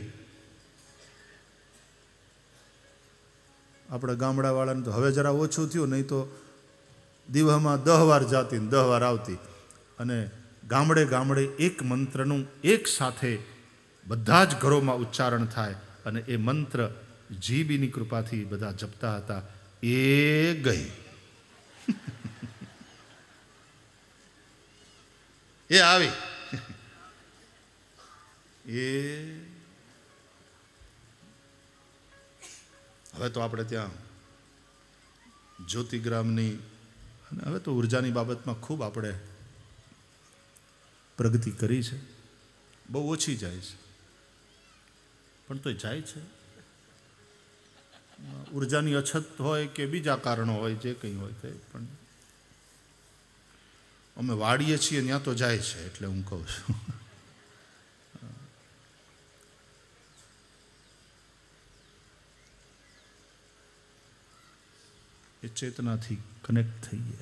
આપણે ગામડાવાળાને તો હવે જરા ઓછું થયું, નહીં તો દિવસમાં દહ વાર જાતી ને દહ વાર આવતી. અને ગામડે ગામડે એક મંત્રનું એક સાથે બધા જ ઘરોમાં ઉચ્ચારણ થાય, અને એ મંત્ર જીબીની કૃપાથી બધા જપતા હતા. એ ગઈ. એ આવી. એ હવે તો આપણે ત્યાં જ્યોતિગ્રામની અને હવે તો ઉર્જાની બાબતમાં ખૂબ આપણે પ્રગતિ કરી છે. બહુ ઓછી જાય છે પણ તો જાય છે. ઉર્જાની અછત હોય કે બીજા કારણો હોય, જે કંઈ હોય તે, પણ અમે વાળીએ છીએ ત્યાં તો જાય છે. એટલે હું કહું છું એ ચેતનાથી કનેક્ટ થઈએ,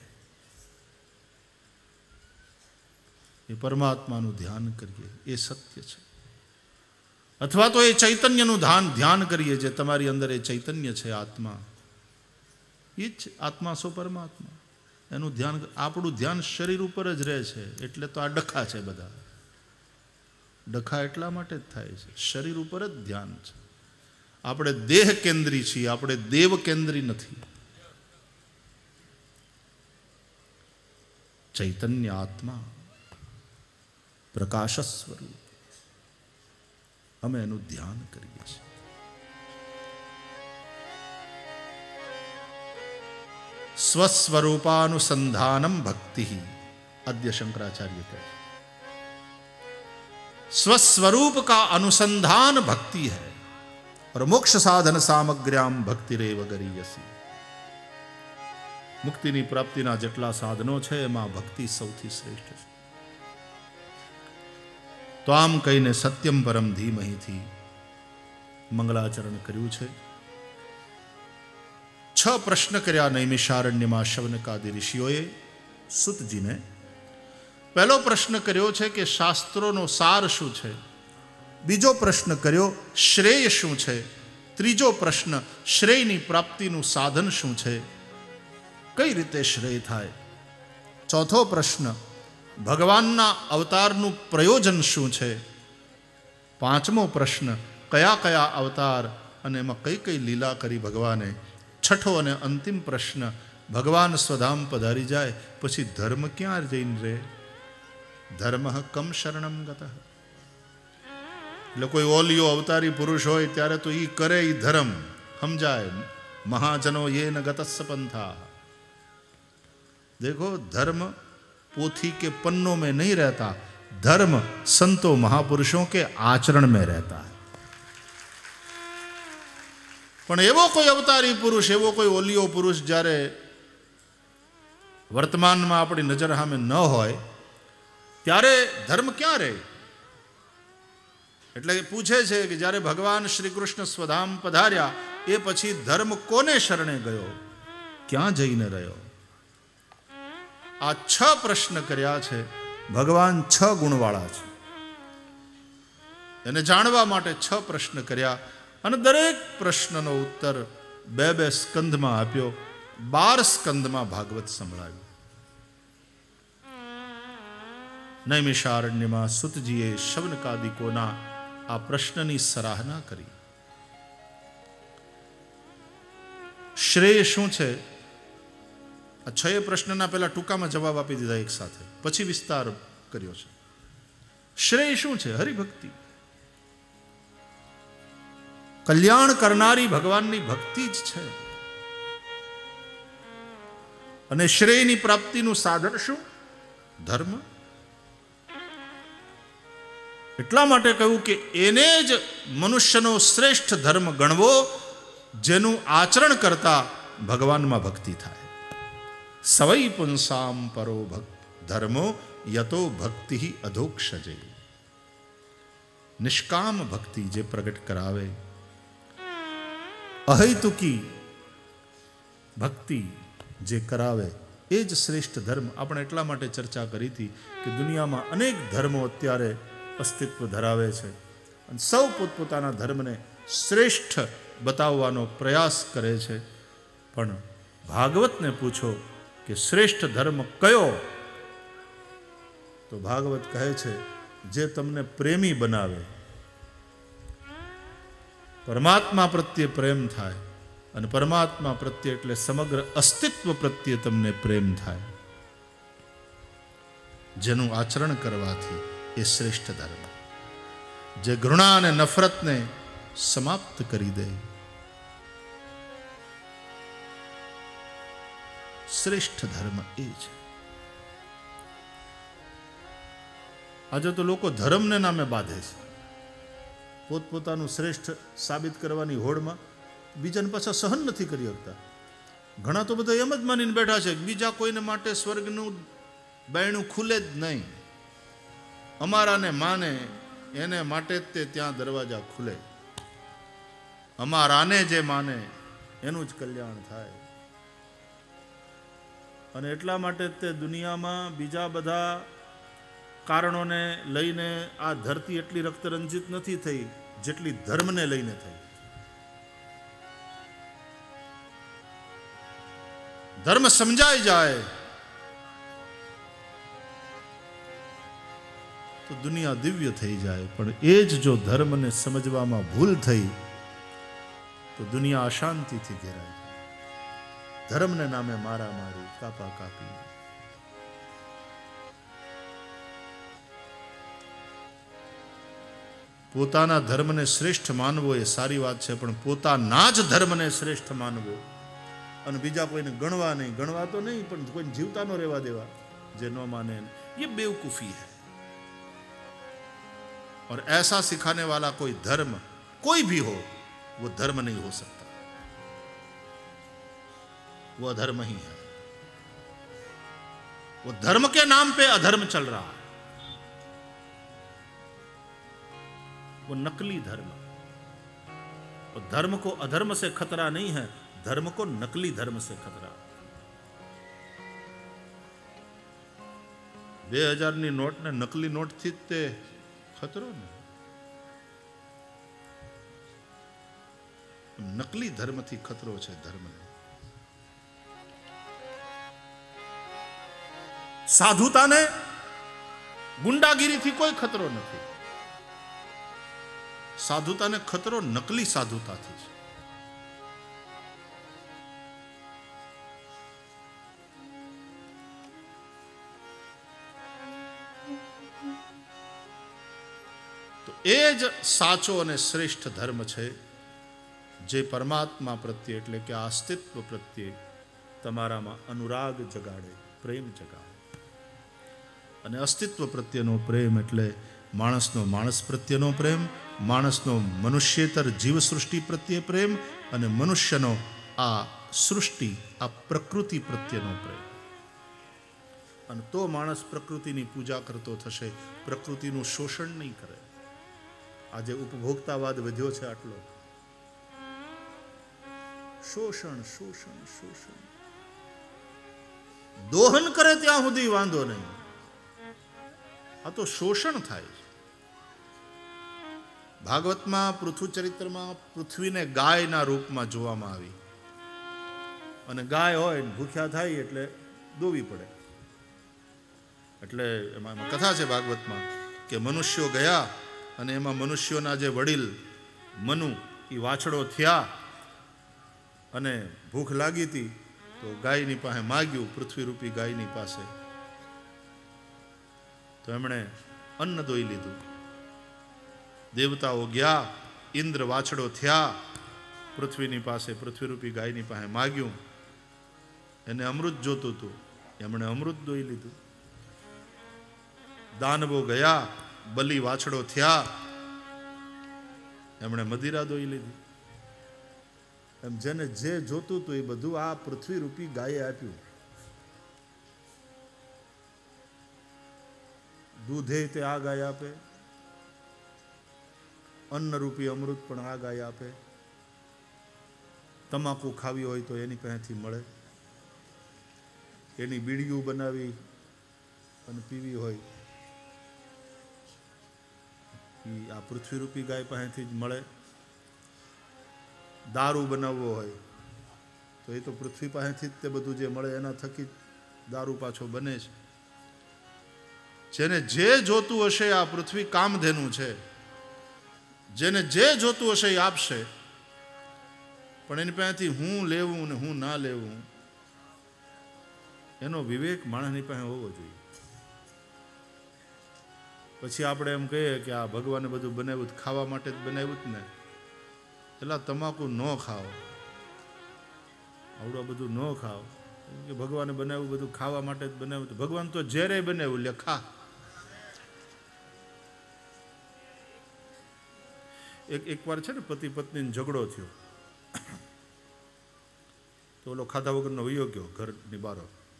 એ પરમાત્માનું ધ્યાન કરીએ, એ સત્ય છે. અથવા તો એ ચૈતન્યનું ધ્યાન ધ્યાન કરીએ, જે તમારી અંદર એ ચૈતન્ય છે, આત્મા. એ જ આત્મા સો પરમાત્મા. એનું ધ્યાન. આપણું ધ્યાન શરીર ઉપર જ રહે છે, એટલે તો આ ડખા છે બધા. ડખા એટલા માટે જ થાય છે, શરીર ઉપર જ ધ્યાન છે. આપણે દેહ કેન્દ્રી છીએ, આપણે દેવ કેન્દ્રી નથી. ચૈતન્ય આત્મા પ્રકાશ સ્વરૂપ, અમે એનું ધ્યાન કરીએ છીએ. સ્વસ્વરૂપાનુસંધાનમ ભક્તિ, अद्य शंकराचार्य कहते हैं स्वस्वरूप का अनुसंधान भक्ति है और मोक्ष साधन सामग्र्याम भक्ति रेव गरीयसी. मुक्तिनी प्राप्तिना जेटला साधनो छे एमां भक्ति सौथी श्रेष्ठ छे. तो आम कहीने सत्यम परम धीमहि थी मंगलाचरण कर्યું છે. छ प्रश्न કર્યા નૈમિષારણ્યમાં શૌનકાદિ ઋષિઓએ સુતજીને. પહેલો પ્રશ્ન કર્યો છે કે શાસ્ત્રોનો સાર શું છે. બીજો પ્રશ્ન કર્યો શ્રેય શું છે. ત્રીજો પ્રશ્ન શ્રેયની પ્રાપ્તિનું સાધન શું છે, કઈ રીતે શ્રેય થાય. ચોથો પ્રશ્ન ભગવાનના અવતારનું પ્રયોજન શું છે. પાંચમો પ્રશ્ન કયા કયા અવતાર અને એમાં કઈ કઈ લીલા કરી ભગવાને. છઠ્ઠો અને અંતિમ પ્રશ્ન ભગવાન સ્વધામ પધારી જાય પછી ધર્મ ક્યાં જઈને રહે. ધર્મ કમ શરણમ ગતઃ. એટલે કોઈ ઓલિયો અવતારી પુરુષ હોય ત્યારે તો ઈ કરે ઈ ધર્મ સમજાય. મહાજનો ये न गतस्स पंथा. देखो धर्म पोथी के पन्नों में नहीं रहता, धर्म संतों महापुरुषों के आचरण में रहता है. પણ એવો કોઈ અવતારી પુરુષ, એવો કોઈ ઓલિયો પુરુષ જ્યારે વર્તમાનમાં આપણી નજર સામે ન હોય ત્યારે ધર્મ ક્યાં રહે? એટલે પૂછે છે કે જ્યારે ભગવાન શ્રી કૃષ્ણ સ્વધામ પધાર્યા એ પછી ધર્મ કોને શરણે ગયો, ક્યાં જઈને રહ્યો? આ છ પ્રશ્ન કર્યા છે. ભગવાન છ ગુણવાળા છે, એને જાણવા માટે છ પ્રશ્ન કર્યા અને દરેક પ્રશ્નનો ઉત્તર બે બે સ્કંધમાં આપ્યો. બાર સ્કંધમાં ભાગવત સંભળાવ્યું. નૈમિષારણ્યમાં સુતજીએ શૌનકાદિકોના આ પ્રશ્નની સરાહના કરી. શ્રેય શું છે? આ છ પ્રશ્નના પહેલા ટૂંકામાં જવાબ આપી દીધા એક સાથે, પછી વિસ્તાર કર્યો છે. શ્રેય શું છે? હરિભક્તિ. કલ્યાણ કરનારી ભગવાનની ભક્તિ જ છે. અને શ્રેયની પ્રાપ્તિનું સાધન શું? ધર્મ. એટલા માટે કહ્યું કે એને જ મનુષ્યનો શ્રેષ્ઠ ધર્મ ગણવો જેનું આચરણ કરતા ભગવાનમાં ભક્તિ થાય. સવૈ પુંસામ પરો ધર્મો યતો ભક્તિ અધોક્ષજે. નિષ્કામ ભક્તિ જે પ્રગટ કરાવે, અહૈતુકી ભક્તિ જે કરાવે એ જ શ્રેષ્ઠ ધર્મ. આપણે એટલા માટે ચર્ચા કરી હતી કે દુનિયામાં અનેક ધર્મો અત્યારે અસ્તિત્વ ધરાવે છે અને સૌ પોતપોતાના ધર્મને શ્રેષ્ઠ બતાવવાનો પ્રયાસ કરે છે. પણ ભાગવતને પૂછો કે શ્રેષ્ઠ ધર્મ કયો, તો ભાગવત કહે છે જે તમને પ્રેમી બનાવે, પરમાત્મા પ્રત્યે પ્રેમ થાય અને પરમાત્મા પ્રત્યે એટલે સમગ્ર અસ્તિત્વ પ્રત્યે તમને પ્રેમ થાય, જેનું આચરણ કરવાથી એ શ્રેષ્ઠ ધર્મ. જે ઘૃણા અને નફરતને સમાપ્ત કરી દે, શ્રેષ્ઠ ધર્મ એ છે. આજે તો લોકો ધર્મને નામે બાંધે છે. પોતપોતાનું શ્રેષ્ઠ સાબિત કરવાની હોડમાં બીજાને પાછા સહન નથી કરી શકતા. ઘણા તો બધા એમ જ માનીને બેઠા છે કે બીજા કોઈને માટે સ્વર્ગનું બાયણું ખુલે જ નહીં, અમારાને માને એને માટે જ તે ત્યાં દરવાજા ખુલે, અમારાને જે માને એનું જ કલ્યાણ થાય. અને એટલા માટે તે દુનિયામાં બીજા બધા કારણોને લઈને આ ધરતી એટલી રક્તરંજિત નથી થઈ જેટલી ધર્મને લઈને થઈ. ધર્મ સમજાઈ જાય તો દુનિયા દિવ્ય થઈ જાય. પણ એ જ જો ધર્મને સમજવામાં ભૂલ થઈ તો દુનિયા અશાંતિથી ઘેરાય. ધર્મને નામે મારા મારી, કાપા કાપી. પોતાના ધર્મને શ્રેષ્ઠ માનવો એ સારી વાત છે, પણ પોતાના જ ધર્મને શ્રેષ્ઠ માનવો અને બીજા કોઈને ગણવા નહીં, ગણવા તો નહીં પણ કોઈને જીવતા નો રહેવા દેવા જે ન माने, ये बेवकूफी है. और ऐसा सिखाने वाला कोई धर्म कोई भी हो वो धर्म नहीं हो सकता, वो अधर्म ही है. वो धर्म के नाम पे अधर्म चल रहा है, वो नकली धर्म. वो धर्म को अधर्म से खतरा नहीं है, धर्म को नकली धर्म से खतरा. બે હજારની નોટ ને નકલી નોટ થી તે ખતરો ને. નકલી ધર્મથી ખતરો છે ધર્મને. સાધુતાને ગુંડાગીરીથી કોઈ ખતરો નથી. સાધુતાને ખતરો નકલી સાધુતાથી છે. તો એ જ સાચો અને શ્રેષ્ઠ ધર્મ છે, જે પરમાત્મા પ્રત્યે એટલે કે આ અસ્તિત્વ પ્રત્યે તમારામાં અનુરાગ જગાડે, પ્રેમ જગાડે. અને અસ્તિત્વ પ્રત્યેનો પ્રેમ એટલે માણસનો માણસ પ્રત્યેનો પ્રેમ, માણસનો મનુષ્યેતર જીવસૃષ્ટિ પ્રત્યે પ્રેમ, અને મનુષ્યનો આ સૃષ્ટિ આ પ્રકૃતિ પ્રત્યેનો પ્રેમ. અને તો માણસ પ્રકૃતિની પૂજા કરતો થશે, પ્રકૃતિનું શોષણ નહીં કરે. આજે ઉપભોક્તાવાદ વધ્યો છે આટલો. શોષણ શોષણ શોષણ દોહન કરે ત્યાં સુધી વાંધો નહીં, આ તો શોષણ થાય છે. ભાગવતમાં પૃથુ ચરિત્રમાં પૃથ્વીને ગાયના રૂપમાં જોવામાં આવી, અને ગાય હોય ભૂખ્યા થાય એટલે દોવી પડે. એટલે એમાં કથા છે ભાગવતમાં કે મનુષ્યો ગયા અને એમાં મનુષ્યોના જે વડીલ મનુ એ વાછડો થયા અને ભૂખ લાગી હતી તો ગાયની પાસે માગ્યું, પૃથ્વીરૂપી ગાયની પાસે. તો એમણે અન્ન દોઈ લીધું. દેવતાઓ ગયા, ઇન્દ્ર વાછડો થયા પૃથ્વીની પાસે, પૃથ્વીરૂપી ગાયની પાસે માગ્યું. એને અમૃત જોતું હતું, એમણે અમૃત દોઈ લીધું. દાનવો ગયા, બલિ વાછડો થયા, એમણે મદિરા દોઈ લીધી. એમ જેને જે જોતું હતું એ બધું આ પૃથ્વીરૂપી ગાયે આપ્યું. દૂધે તે આ ગાય આપે, અન્નરૂપી અમૃત પણ આ ગાય આપે. તમાકુ ખાવી હોય તો એની પાસેથી મળે, એની બીડીયું બનાવી અને પીવી હોય એ આ પૃથ્વીરૂપી ગાય પાસેથી જ મળે. દારૂ બનાવવો હોય તો એ તો પૃથ્વી પાસેથી જ તે બધું જે મળે એના થકી દારૂ પાછો બને છે. જેને જે જોતું હશે આ પૃથ્વી કામધેનું છે, જેને જે જોતું હશે એ આપશે, પણ એની પાસેથી હું લેવું ને હું ના લેવું એનો વિવેક માણસની પાસે હોવો જોઈએ. પછી આપણે એમ કહીએ કે આ ભગવાને બધું બનાવ્યું ખાવા માટે જ બનાવ્યું જ ને, એટલે તમાકુ ન ખાઓ, આવડું બધું ન ખાઓ, કે ભગવાને બનાવ્યું બધું ખાવા માટે જ બનાવ્યું. તો ભગવાન તો ઝેરે બનાવ્યું લે ખા. એક એકવાર છે ને પતિ પત્નીનો ઝઘડો થયો, તો ઓલો ખાધા વગરનો વયો ગયો ઘરની બહાર.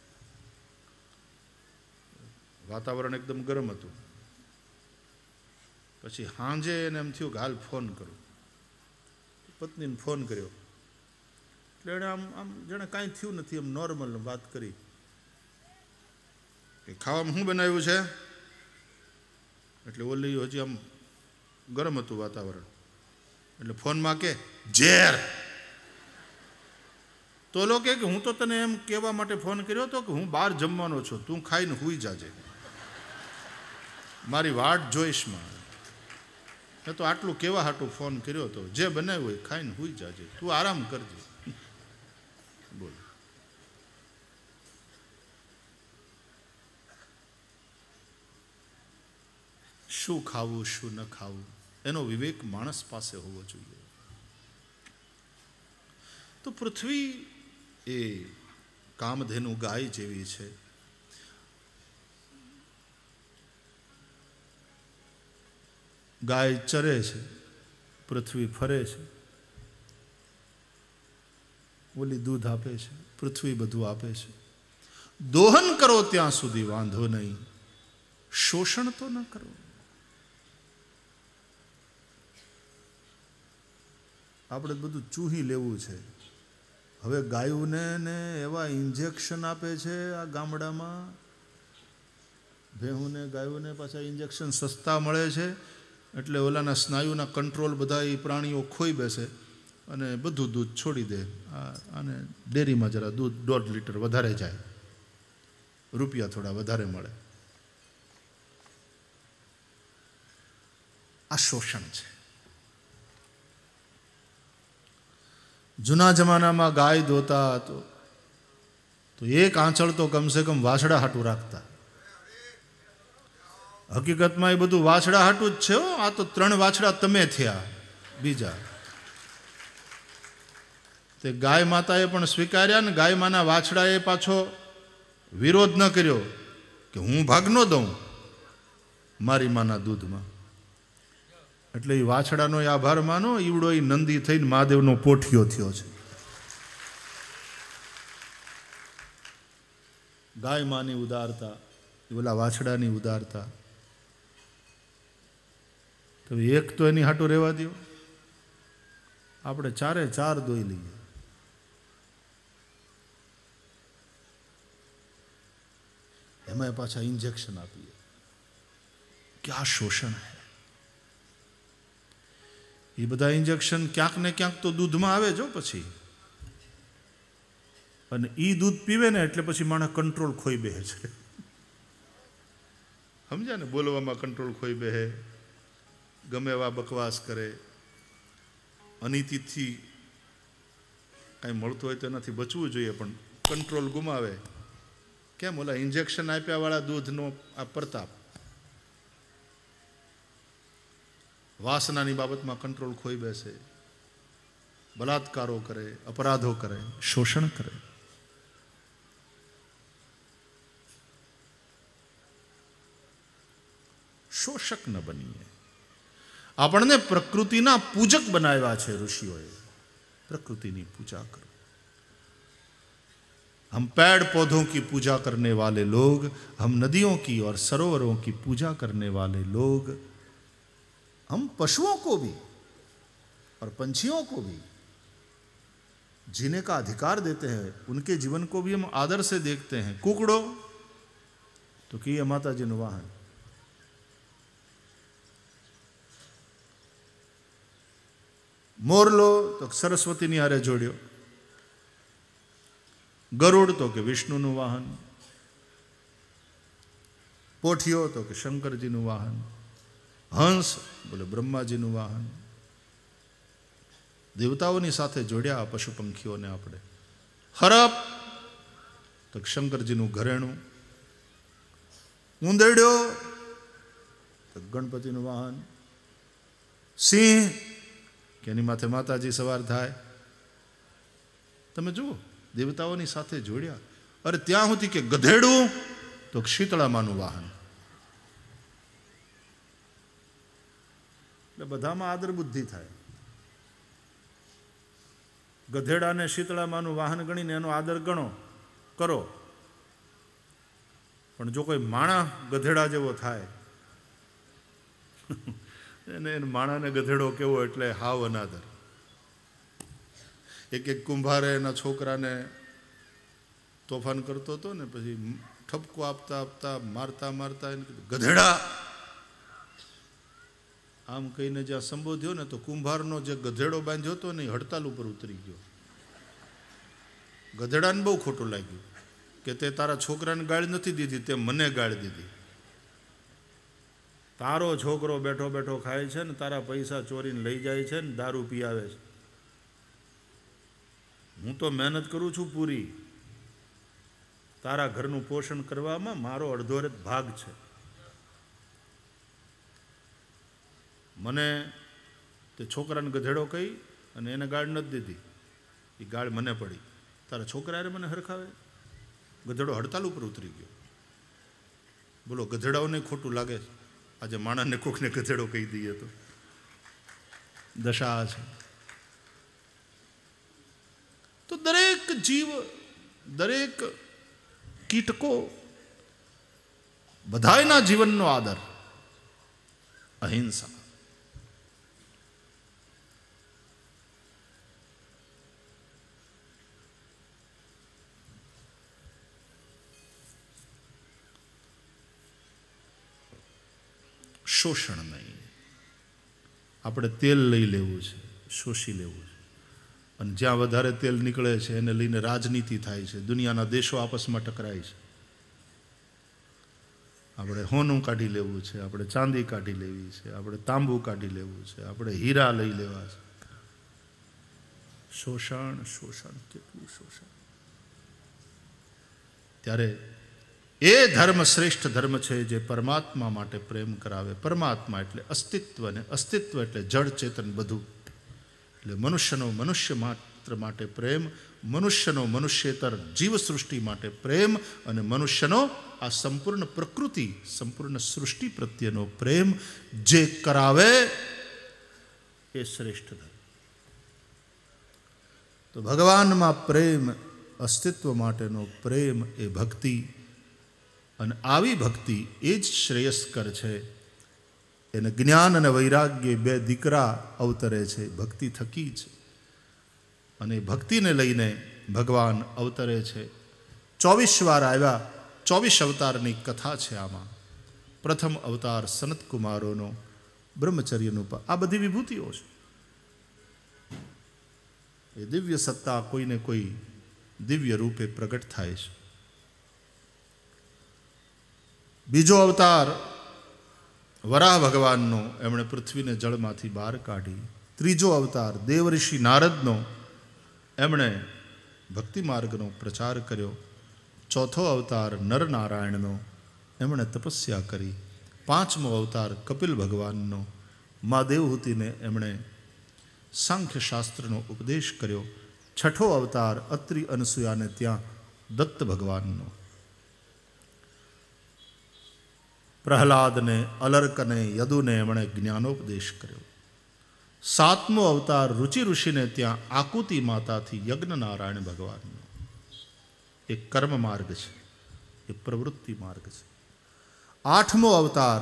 વાતાવરણ એકદમ ગરમ હતું. પછી સાંજે એને એમ થયું કે હાલ ફોન કરું. પત્નીને ફોન કર્યો એટલે એણે આમ આમ જાણે કાંઈ થયું નથી એમ નોર્મલ વાત કરી કે ખાવામાં શું બનાવ્યું છે. એટલે ઓલી હજી આમ ગરમ હતું વાતાવરણ, એટલે ફોનમાં કે ઝેર. તો ઓલો કે હું તો તને એમ કહેવા માટે ફોન કર્યો હતો કે હું બહાર જમવાનો છું, તું ખાઈને હુઈ જાજે, મારી વાટ જોઈશમાં. મેં તો આટલું કેવા હાટું ફોન કર્યો હતો, જે બનાવ્યું હોય ખાઈને હુઈ જાજે, તું આરામ કરજે. બોલ, શું ખાવું શું ન ખાવું એનો વિવેક માણસ પાસે હોવો જોઈએ. તો પૃથ્વી એ કામધેનુ ગાય જેવી છે. ગાય ચરે છે, પૃથ્વી ફરે છે, ઓલી દૂધ આપે છે, પૃથ્વી બધું આપે છે. દોહન કરો ત્યાં સુધી વાંધો નહીં, શોષણ તો ન કરો. આપણે બધું ચૂહી લેવું છે. હવે ગાયોને ને એવા ઇન્જેક્શન આપે છે આ ગામડામાં, ભેહુને ગાયોને પાછા ઇન્જેક્શન સસ્તા મળે છે, એટલે ઓલાના સ્નાયુના કંટ્રોલ બધા એ પ્રાણીઓ ખોઈ બેસે અને બધું દૂધ છોડી દે. અને ડેરીમાં જરા દૂધ દોઢ લીટર વધારે જાય, રૂપિયા થોડા વધારે મળે. આ શોષણ છે. જૂના જમાનામાં ગાય દોતા હતો તો એક આંચળ તો કમસે કમ વાછડા હાટું રાખતા. હકીકતમાં એ બધું વાછડા હાટું જ છે. આ તો ત્રણ વાછડા તમે થયા બીજા. તે ગાય માતાએ પણ સ્વીકાર્યા ને ગાય માના વાછડાએ પાછો વિરોધ ન કર્યો કે હું ભાગ ન દઉં મારી માના દૂધમાં. એટલે એ વાછડાનો આભાર માનો. ઈવડો એ નંદી થઈને મહાદેવનો પોઠિયો થયો છે. ગાય માની ઉદારતા, ઓલા વાછડાની ઉદારતા. તો એક તો એની હાટું રહેવા દો, આપણે ચારે ચાર દોઈ લઈએ. એમાં પાછા ઇન્જેક્શન આપીએ. ક્યાં શોષણ હે! એ બધા ઇન્જેક્શન ક્યાંક ને ક્યાંક તો દૂધમાં આવે જો પછી. અને એ દૂધ પીવે ને એટલે પછી માણસ કંટ્રોલ ખોઈ બેહે છે. સમજ્યા ને? બોલવામાં કંટ્રોલ ખોઈ બેહે, ગમે એવા બકવાસ કરે, અનિતિથી કાંઈ મળતું હોય તો એનાથી બચવું જોઈએ, પણ કંટ્રોલ ગુમાવે. કેમ? ઓલા ઇન્જેક્શન આપ્યા વાળા દૂધનો આ પ્રતાપ. વાસનાની બાબતમાં કંટ્રોલ ખોઈ બેસે, બલાત્કારો કરે, અપરાધો કરે, શોષણ કરે. શોષક ન બનીએ. આપણને પ્રકૃતિના પૂજક બનાવ્યા છે ઋષિઓએ. પ્રકૃતિની પૂજા કરો. हम पेड़ पौधों की पूजा करने वाले लोग, हम नदियों की और सरोवरों की पूजा करने वाले लोग, हम पशुओं को भी और पंछियों को भी जीने का अधिकार देते हैं. उनके जीवन को भी हम आदर से देखते हैं. कुकड़ो तो कि माता जी नु वाहन, मोरलो तो सरस्वती ની હારે જોડ્યો, ગરુડ તો કે વિષ્ણુનું વાહન, પોઠિયો તો કે શંકરજીનું વાહન, હંસ બોલે બ્રહ્માજીનું વાહન. દેવતાઓની સાથે જોડ્યા પશુ પંખીઓને આપણે. હરપ તો શંકરજીનું ઘરેણું, ઉંદરડ્યો તો ગણપતિનું વાહન, સિંહ કે એની માથે માતાજી સવાર થાય. તમે જુઓ, દેવતાઓની સાથે જોડ્યા. અરે ત્યાં સુધી કે ગધેડું તો શીતળામાનું વાહન. એટલે બધામાં આદર બુદ્ધિ થાય. ગધેડાને શીતળામાનું વાહન ગણીને એનો આદર ગણો કરો. પણ જો કોઈ માણા ગધેડા જેવો થાય એને માણાને ગધેડો કેવો એટલે હાવ અનાદર. એક એક કુંભારે એના છોકરાને તોફાન કરતો હતો ને પછી ઠપકો આપતા આપતા મારતા મારતા એને કીધું ગધેડા આમ કહીને જ્યાં સંબોધ્યો ને તો કુંભારનો જે ગધેડો બાંધ્યો હતો ને એ હડતાલ ઉપર ઉતરી ગયો. ગધેડાને બહુ ખોટું લાગ્યું કે તે તારા છોકરાને ગાળ નથી દીધી, તે મને ગાળ દીધી. તારો છોકરો બેઠો બેઠો ખાય છે ને તારા પૈસા ચોરીને લઈ જાય છે ને દારૂ પીઆવે છે. હું તો મહેનત કરું છું પૂરી, તારા ઘરનું પોષણ કરવામાં મારો અડધો ભાગ છે. મને તે છોકરાને ગધેડો કહી અને એને ગાળ નથી દીધી, એ ગાળ મને પડી. તારા છોકરાએ મને હરખાવે. ગધેડો હડતાલ ઉપર ઉતરી ગયો. બોલો, ગધેડાઓને ખોટું લાગે છે? આજે માણસને કોકને ગધેડો કહી દઈએ તો દશા છે. તો દરેક જીવ, દરેક કીટકો, બધાયના જીવનનો આદર, અહિંસા. શોષણ નહીં. આપણે તેલ લઈ લેવું છે, શોષી લેવું છે. અને જ્યાં વધારે તેલ નીકળે છે એને લઈને રાજનીતિ થાય છે, દુનિયાના દેશો આપસમાં ટકરાય છે. આપણે હોનું કાઢી લેવું છે, આપણે ચાંદી કાઢી લેવી છે, આપણે તાંબુ કાઢી લેવું છે, આપણે હીરા લઈ લેવા છે. શોષણ, શોષણ, કેટલું શોષણ. ત્યારે એ ધર્મ શ્રેષ્ઠ ધર્મ છે જે પરમાત્મા માટે પ્રેમ કરાવે. પરમાત્મા એટલે અસ્તિત્વ, ને અસ્તિત્વ એટલે જળ ચેતન બધું. એટલે મનુષ્યનો મનુષ્ય માત્ર માટે પ્રેમ, મનુષ્યનો મનુષ્યેતર જીવસૃષ્ટિ માટે પ્રેમ, અને મનુષ્યનો આ સંપૂર્ણ પ્રકૃતિ, સંપૂર્ણ સૃષ્ટિ પ્રત્યેનો પ્રેમ જે કરાવે એ શ્રેષ્ઠ ધર્મ. તો ભગવાનમાં પ્રેમ, અસ્તિત્વ માટેનો પ્રેમ એ ભક્તિ, અને આવી ભક્તિ એ જ શ્રેયસ્કર છે. એને જ્ઞાન અને વૈરાગ્ય બે દીકરા અવતરે છે ભક્તિ થકી જ, અને ભક્તિને લઈને ભગવાન અવતરે છે. ચોવીસ વાર આવ્યા, ચોવીસ અવતારની કથા છે આમાં. પ્રથમ અવતાર સનત કુમારોનો, બ્રહ્મચર્યનું, આ બધી વિભૂતિઓ છે. એ દિવ્ય સત્તા કોઈને કોઈ દિવ્ય રૂપે પ્રગટ થાય છે. બીજો અવતાર વરાહ ભગવાનનો, એમણે પૃથ્વીને જળમાંથી બહાર કાઢી. ત્રીજો અવતાર દેવઋષિ નારદનો, એમણે ભક્તિ માર્ગનો પ્રચાર કર્યો. ચોથો અવતાર નરનારાયણનો, એમણે તપસ્યા કરી. પાંચમો અવતાર કપિલ ભગવાનનો, મા દેવહૂતિને એમણે સાંખ્ય શાસ્ત્રનો ઉપદેશ કર્યો. છઠ્ઠો અવતાર અત્રિ અનસૂયાને ત્યાં દત્ત ભગવાનનો. પ્રહલાદને, અલર્કને, યદુને એમણે જ્ઞાનોપદેશ કર્યો. સાતમો અવતાર રુચિ ઋષિને ત્યાં આકુતિ માતાથી યજ્ઞ નારાયણ ભગવાનનો. એ કર્મ માર્ગ છે, એ પ્રવૃત્તિ માર્ગ છે. આઠમો અવતાર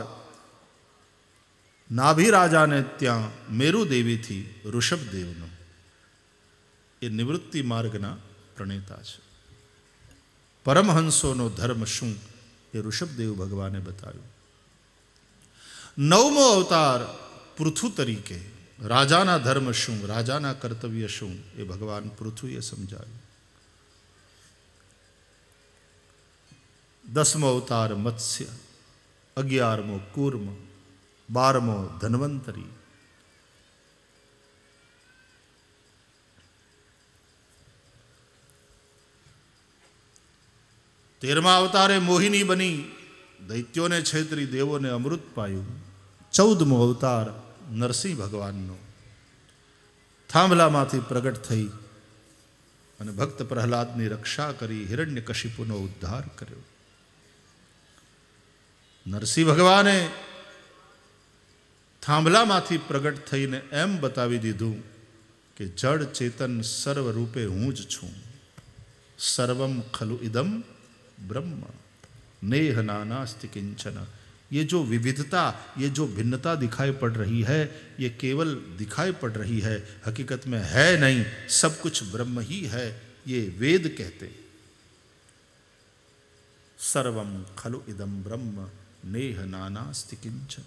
નાભી રાજાને ત્યાં મેરુ દેવીથી ઋષભદેવનો. એ નિવૃત્તિ માર્ગના પ્રણેતા છે. પરમહંસોનો ધર્મ શું એ ઋષભદેવ ભગવાને બતાવ્યું. નવમો અવતાર પૃથુ તરીકે રાજાના ધર્મ શું, રાજાના કર્તવ્ય શું એ ભગવાન પૃથુએ સમજાવ્યું. દસમો અવતાર મત્સ્ય, અગિયારમો કૂર્મ, બારમો ધન્વંતરી, તેરમા અવતારે મોહિની બની દૈત્યોને છેતરી દેવોને અમૃત પાયું. ચૌદમો અવતાર નરસિંહ ભગવાનનો, થાંભલામાંથી પ્રગટ થઈ અને ભક્ત પ્રહલાદની રક્ષા કરી, હિરણ્યકશિપુનો ઉદ્ધાર કર્યો. નરસિંહ ભગવાને થાંભલામાંથી પ્રગટ થઈને એમ બતાવી દીધું કે જડ ચેતન સર્વ રૂપે હું જ છું. સર્વમ ખલુ ઇદમ ब्रह्म नेह नानास्ति किंचन. ये जो विविधता, ये जो भिन्नता दिखाई पड़ रही है, ये केवल दिखाई पड़ रही है, हकीकत में है नहीं. सब कुछ ब्रह्म ही है, ये वेद कहते. सर्वम खलु इदम ब्रह्म नेह नानास्ति किंचन.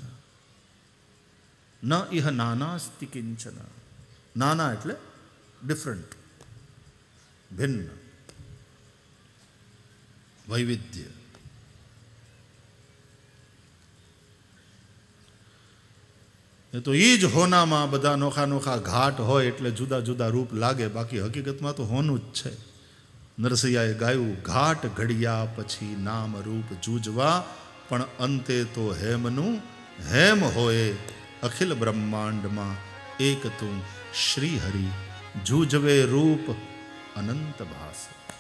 न इह नानास्ति किंचन. नाना એટલે ડિફરન્ટ, ભિન્ન, વૈવિધ્ય. એ તો એ જ હોનામાં બધા નોખા નોખા ઘાટ હોય એટલે જુદા જુદા રૂપ લાગે, બાકી હકીકતમાં તો હોનું જ છે. નરસૈયાએ ગાયું, ઘાટ ઘડિયા પછી નામ રૂપ જૂજવા, પણ અંતે તો હેમનું હેમ હોય. અખિલ બ્રહ્માંડમાં એક તું શ્રી હરિ, જૂજવે રૂપ अनंत भास.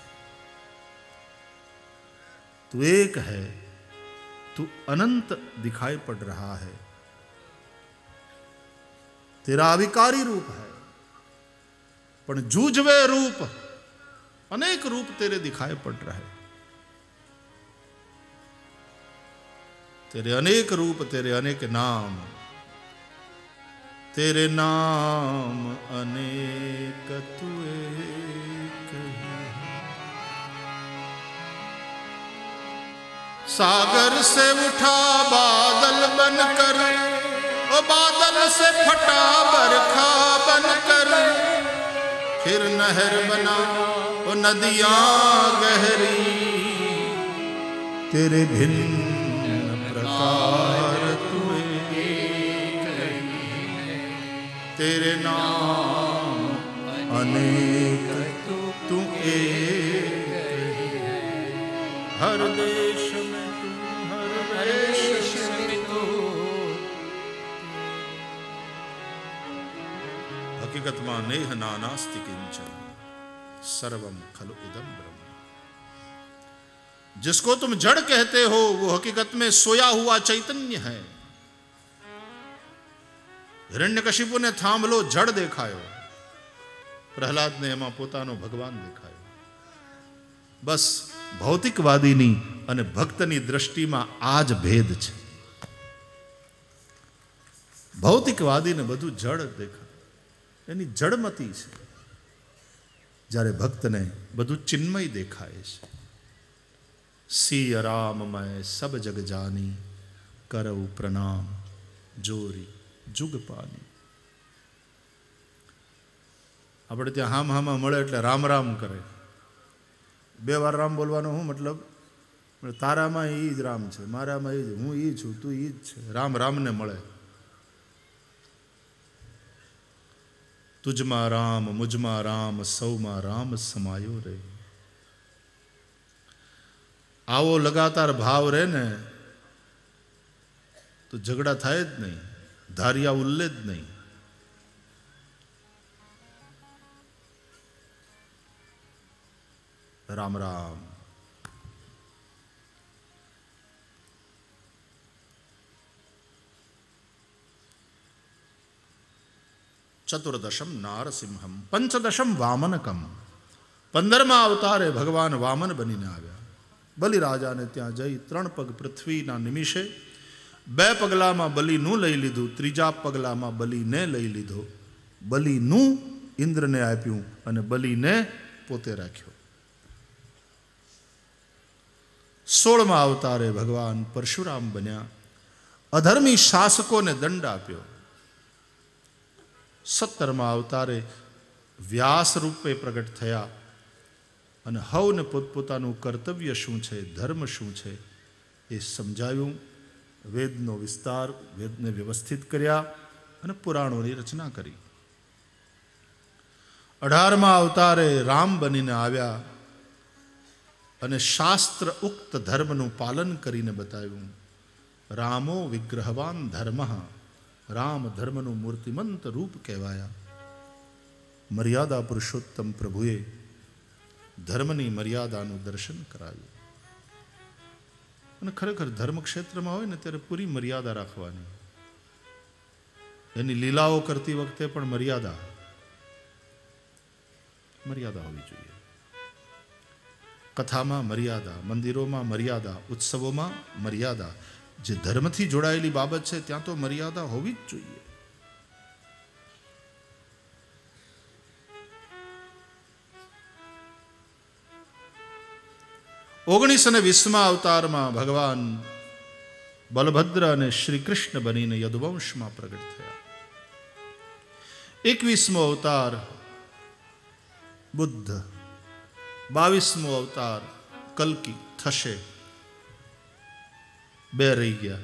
तू एक है, तू अनंत दिखाई पड़ रहा है. तेरा अविकारी रूप है, पर जूझवे रूप अनेक रूप तेरे दिखाई पड़ रहे. तेरे अनेक रूप, तेरे अनेक नाम, तेरे नाम अनेक तू एक है. सागर से उठा बादल बनकर, ओ बादल से फटा बरखा बनकर, फिर नहर बना ओ नदियां गहरी. तेरे भिन्न प्रकार तू एक है, तेरे नाम अनेक तू एक है. हर देश में हकीकतમાં नेह नानास्ति किंचन सर्वम खलु इदम ब्रह्म। जिसको तुम जड़ कहते हो वो हकीकत में सोया हुआ चैतन्य है। हिरण्यकशिपु ने थांभलो जड़ देखायो, प्रहलाद ने एमा पोतानो भगवान देखायो। बस भौतिकवादीनी अने भक्तनी दृष्टिमां आज भेद छे। भौतिकवादीने બધું જડ દેખાય, એની જડમતી છે, જ્યારે ભક્તને બધું ચિન્મય દેખાય છે। સિય રામમય સબ જગ જાની કરઉ પ્રણામ જોરી જુગ પાની। આપણે ત્યાં હામ હામા મળે એટલે રામ રામ કરે। બે વાર રામ બોલવાનો શું મતલબ? તારામાં એ જ રામ છે, મારામાં એ જ, હું એ છું, તું એ જ છે। રામ રામને મળે। तुझमा राम मुझमा राम सौमा राम समायो रे। आवो लगातार भाव रे ने तो झगड़ा थाय ज नहीं, धारिया उल्ले ज नहीं। राम राम। चतुर्दशम नारसिंहम पंचदशम वामनकम। पंदरमा अवतारे भगवान वामन बनीने आव्या। बलि राजा ने त्यां जई त्रण पग पृथ्वीना निमिषे बे पगलामां बलिनुं लई लीधुं, त्रीजा पगलामां बलिने लई लीधो। बलिनुं इंद्रने आप्युं अने बलिने पोते राख्यो। सोळमा अवतारे भगवान परशुराम बन्या। अधर्मी शासकोने दंड आप्यो। सत्तरमा अवतारे व्यास रूपे प्रगट थया अने हवने पोतपोतानुं कर्तव्य शुं छे, धर्म शुं छे ए समजाव्युं। वेदनो विस्तार, वेदने व्यवस्थित कर्या अने पुराणोनी रचना करी। अठारमा अवतारे राम बनीने आव्या अने शास्त्र उक्त धर्मनुं पालन करीने बताव्युं। रामो विग्रहवान धर्मः। राम धर्मनु मूर्तिमंत रूप कहवाया। मर्यादा पुरुषोत्तम प्रभुए धर्मनी मर्यादानु दर्शन कराव्યું। અને ખરેખર ધર્મ ક્ષેત્રમાં હોય ને ત્યારે પૂરી મર્યાદા રાખવાની। એની લીલાઓ કરતી વખતે પણ મર્યાદા મર્યાદા હોવી જોઈએ। કથામાં મર્યાદા, મંદિરોમાં મર્યાદા, ઉત્સવોમાં મર્યાદા। જે ધર્મથી જોડાયેલી બાબત છે ત્યાં તો મર્યાદા હોવી જ જોઈએ। ઓગણીસ અને વીસમા અવતારમાં ભગવાન બલભદ્ર અને શ્રી કૃષ્ણ બનીને યદુવંશમાં પ્રગટ થયા। એકવીસમો અવતાર બુદ્ધ, બાવીસમો અવતાર કલ્કી થશે। બે રહી ગયા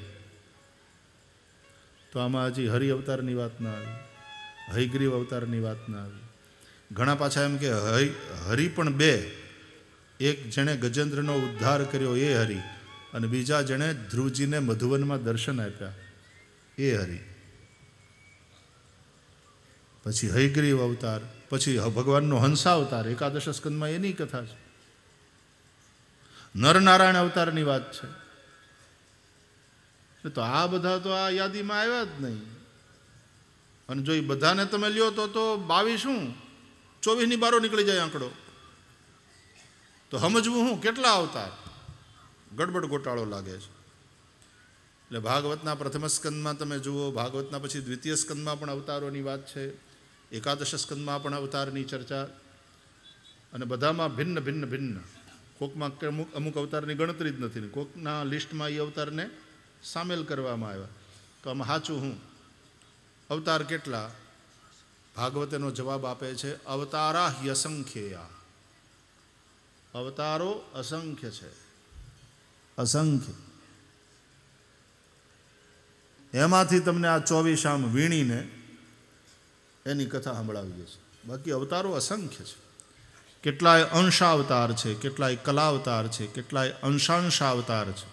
તો આમાં હજી હરિ અવતારની વાત ના આવી, હયગ્રીવ અવતારની વાત ના આવી। ઘણા પાછા એમ કે હરિ હરિ પણ બે, એક જેણે ગજેન્દ્રનો ઉદ્ધાર કર્યો એ હરિ, અને બીજા જેણે ધ્રુવજીને મધુવનમાં દર્શન આપ્યા એ હરિ। પછી હયગ્રીવ અવતાર, પછી ભગવાનનો હંસાવતાર, એકાદશ સ્કંદમાં એની કથા છે। નરનારાયણ અવતારની વાત છે। તો આ બધા તો આ યાદીમાં આવ્યા જ નહીં। અને જો એ બધાને તમે લ્યો તો તો બાવીસ શું ચોવીસની બારો નીકળી જાય આંકડો। તો સમજવું હું કેટલા અવતાર? ગડબડ ગોટાળો લાગે છે। એટલે ભાગવતના પ્રથમ સ્કંદમાં તમે જુઓ, ભાગવતના પછી દ્વિતીય સ્કંદમાં પણ અવતારોની વાત છે, એકાદશ સ્કંદમાં પણ અવતારની ચર્ચા, અને બધામાં ભિન્ન ભિન્ન ભિન્ન। કોકમાં અમુક અમુક અવતારની ગણતરી જ નથી, કોકના લિસ્ટમાં એ અવતારને સામેલ કરવામાં આવ્યા। તો આમાં સાચું હું અવતાર કેટલા? ભાગવતેનો જવાબ આપે છે અવતારા યસંખ્યેયા। અવતારો અસંખ્ય છે, અસંખ્ય। એમાંથી તમને આ ચોવીસ આમ વીણીને એની કથા સંભળાવીએ છીએ, બાકી અવતારો અસંખ્ય છે। કેટલાય અંશાવતાર છે, કેટલાય કલાવતાર છે, કેટલાય અંશાંશાવતાર છે,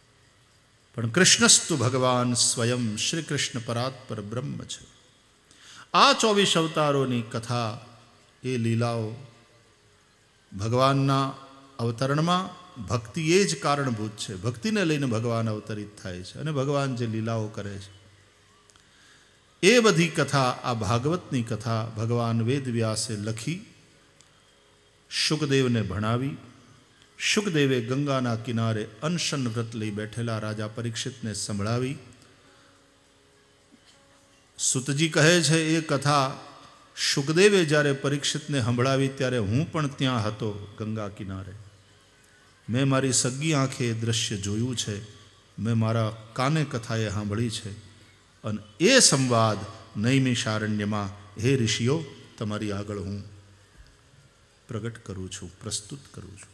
પણ કૃષ્ણસ્તુ ભગવાન સ્વયં શ્રી કૃષ્ણ પરાત્પર બ્રહ્મ છે। આ ચોવીસ અવતારોની કથા એ લીલાઓ ભગવાનના અવતરણમાં ભક્તિ એ જ કારણભૂત છે. ભક્તિને લઈને ભગવાન અવતરિત થાય છે અને ભગવાન જે લીલાઓ કરે છે એ બધી કથા, આ ભાગવતની કથા ભગવાન વેદવ્યાસે લખી, શુકદેવને ભણાવી. શુકદેવે ગંગાના કિનારે અનશન વ્રત લઈ બેઠેલા રાજા પરીક્ષિતને સંભળાવી. સુતજી કહે છે એ કથા શુકદેવે જ્યારે પરીક્ષિતને સંભળાવી ત્યારે હું પણ ત્યાં હતો ગંગા કિનારે. મેં મારી સગી આંખે એ દ્રશ્ય જોયું છે, મેં મારા કાને કથા એ સાંભળી છે. અને એ સંવાદ નૈમિષારણ્યમાં હે ઋષિઓ તમારી આગળ હું પ્રગટ કરું છું, પ્રસ્તુત કરું છું.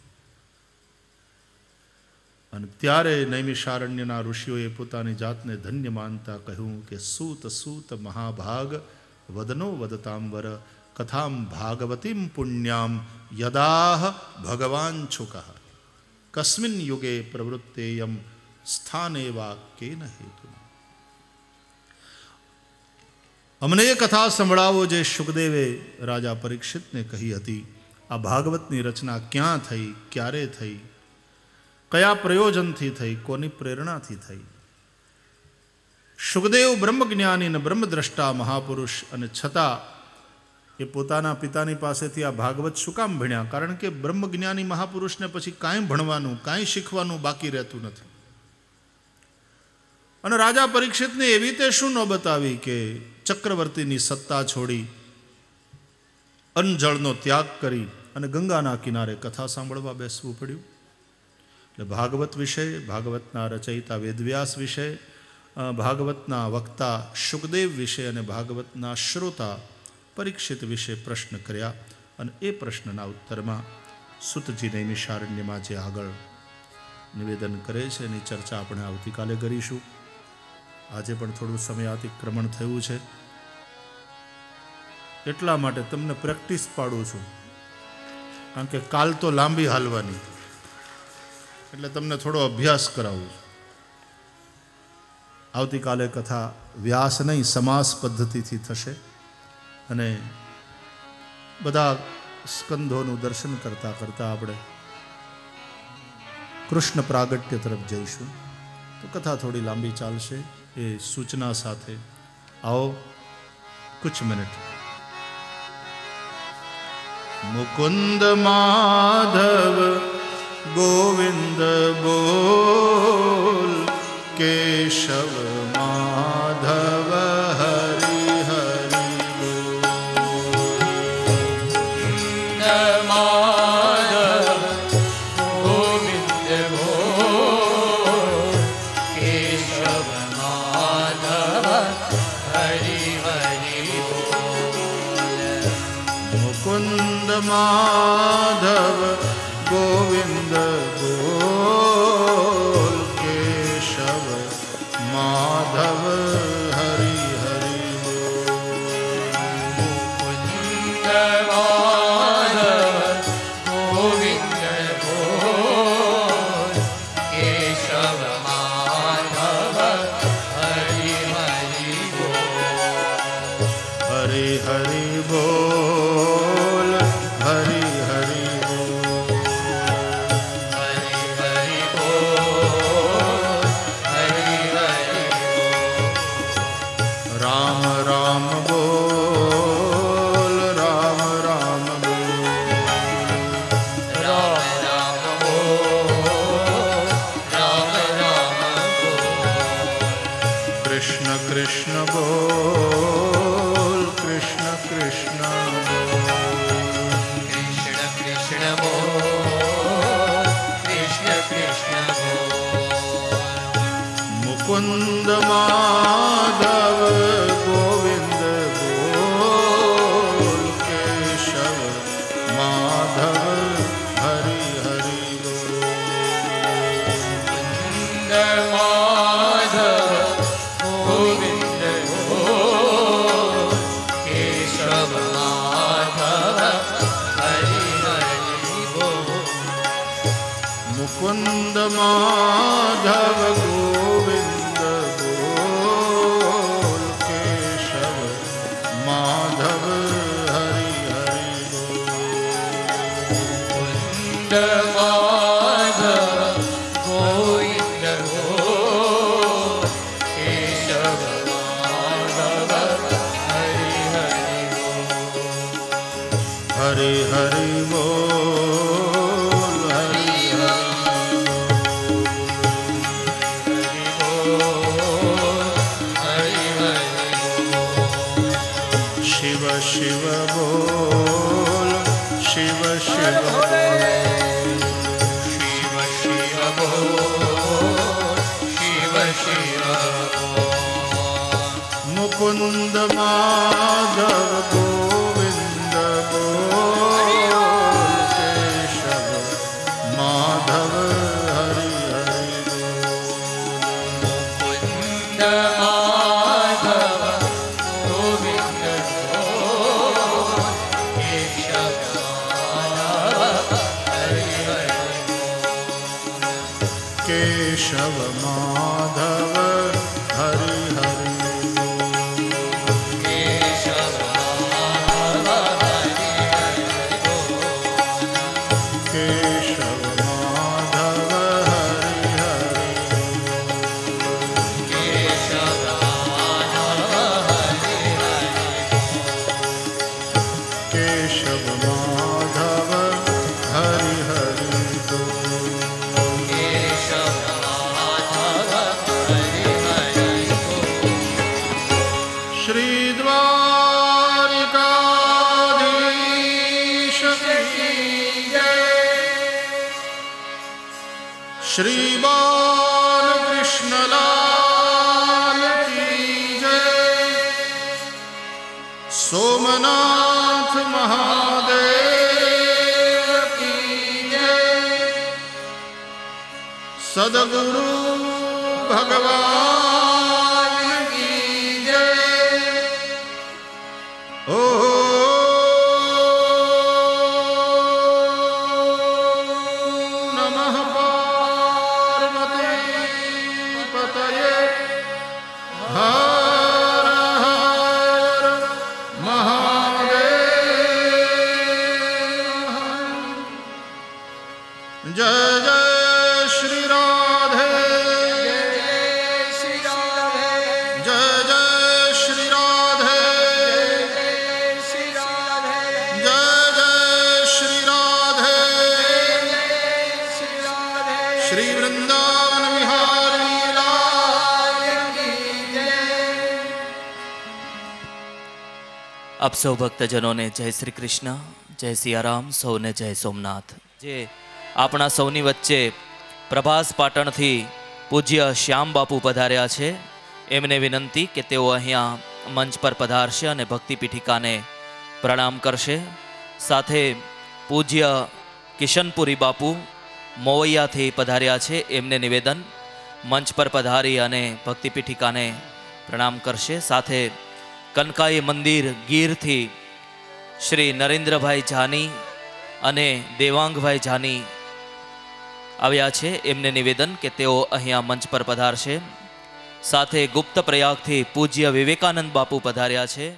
અને ત્યારે નૈમિષારણ્યના ઋષિઓએ પોતાની જાતને ધન્ય માનતા કહ્યું કે સૂત સૂત મહાભાગ વદનો વદતાંબર કથામ ભાગવતીમ પુણ્યામ યદાહ ભગવાન છુકઃ કસ્મિન યુગે પ્રવૃત્તેયમ સ્થાને વા કેન હેતુ. અમને એ કથા સંભળાવો જે શુકદેવે રાજા પરીક્ષિતને કહી હતી. આ ભાગવતની રચના ક્યાં થઈ, ક્યારે થઈ, કયા પ્રયોજનથી થઈ, કોની પ્રેરણાથી થઈ. શુકદેવ બ્રહ્મજ્ઞાની અને બ્રહ્મદ્રષ્ટા મહાપુરુષ, અને છતાં એ પોતાના પિતાની પાસેથી આ ભાગવત શું કામ ભણ્યા? કારણ કે બ્રહ્મજ્ઞાની મહાપુરુષને પછી કાંઈ ભણવાનું, કાંઈ શીખવાનું બાકી રહેતું નથી. અને રાજા પરીક્ષિતને એવી તે શું નોબત આવી કે ચક્રવર્તીની સત્તા છોડી, અન્નજળનો ત્યાગ કરી અને ગંગાના કિનારે કથા સાંભળવા બેસવું પડ્યું. એટલે ભાગવત વિશે, ભાગવતના રચયિતા વેદવ્યાસ વિશે, ભાગવતના વક્તા શુકદેવ વિશે અને ભાગવતના શ્રોતા પરીક્ષિત વિશે પ્રશ્ન કર્યા. અને એ પ્રશ્નના ઉત્તરમાં સુતજી નૈમિષારણ્યમાં જે આગળ નિવેદન કરે છે એની ચર્ચા આપણે આવતીકાલે કરીશું. આજે પણ થોડું સમય અતિક્રમણ થયું છે, એટલા માટે તમને પ્રેક્ટિસ પાડું છું. કારણ કે કાલ તો લાંબી હાલવાની, એટલે તમને થોડો અભ્યાસ કરાવું છું. આવતીકાલે કથા વ્યાસ નહીં સમાસ પદ્ધતિથી થશે અને બધા સ્કંધોનું દર્શન કરતા કરતા આપણે કૃષ્ણ પ્રાગટ્ય તરફ જઈશું. તો કથા થોડી લાંબી ચાલશે એ સૂચના સાથે. આવો કુછ મિનિટ. મુકુંદ માધવ ગોવિંદ બોલ, કેશવ માધવ હરિ હરિ બોલ. માધવ ગોવિંદ બોલ, કેશવ માધવ હરિ હરિ બોલ. મુકુંદ માધવ ગોવિંદ બોલ, કેશવ માધવ હરિ હરિ બોલ. મુકુંદ માધવ ગોવિંદ બોલ, કેશવ માધવ હરિ હરિ બોલ. હરિ હરિ બોલ, હરિ હરિ कृष्ण बोल, कृष्ण कृष्ण बोल. कृष्ण कृष्ण बोल, कृष्ण कृष्ण बोल. मुकुंद माधव गोविंद बोल, केशव माधव हरि हरि बोल. मुकुंद माधव गोविंद बोल, केशव माधव हरि हरि बोल. मुकुंद माधव गोविंद बोल, केशव माधव शिव बोल, शिव शिव शिव शिव बोल, शिव शिव मुकुंद माधव गोविंद बोल, केशव माधव हरि हरि मुकुंद माधव गोविंद बोल, केशव माधव हरि हरि केशव माधव हरि हरि श्री बालकृष्ण लाल की जय। सोमनाथ महादेव की जय। सद्गुरु भगवान की जय। ओ आप सौ भक्तजनों ने जय श्री कृष्ण, जय सियाराम, सौने जय सोमनाथ। जे अपना सौनी वच्चे प्रभास पाटण थी पूज्य श्याम बापू पधार्या छे, एमने विनंती के तेओ अहींया मंच पर पधारशे अने भक्ति पीठिका ने प्रणाम करशे। साथे पूज्य किशनपुरी बापू मोवैया थी पधार्या छे, एमने निवेदन मंच पर पधारी अने भक्ति पीठिका ने प्रणाम करशे। साथे कनकाई मंदिर गीर थी श्री नरेन्द्र भाई जानी अने देवांग भाई जानी आव्या छे, एमने निवेदन के तेओ अहींया मंच पर पधारशे। साथे गुप्त प्रयाग थी पूज्य विवेकानंद बापू पधार्या छे।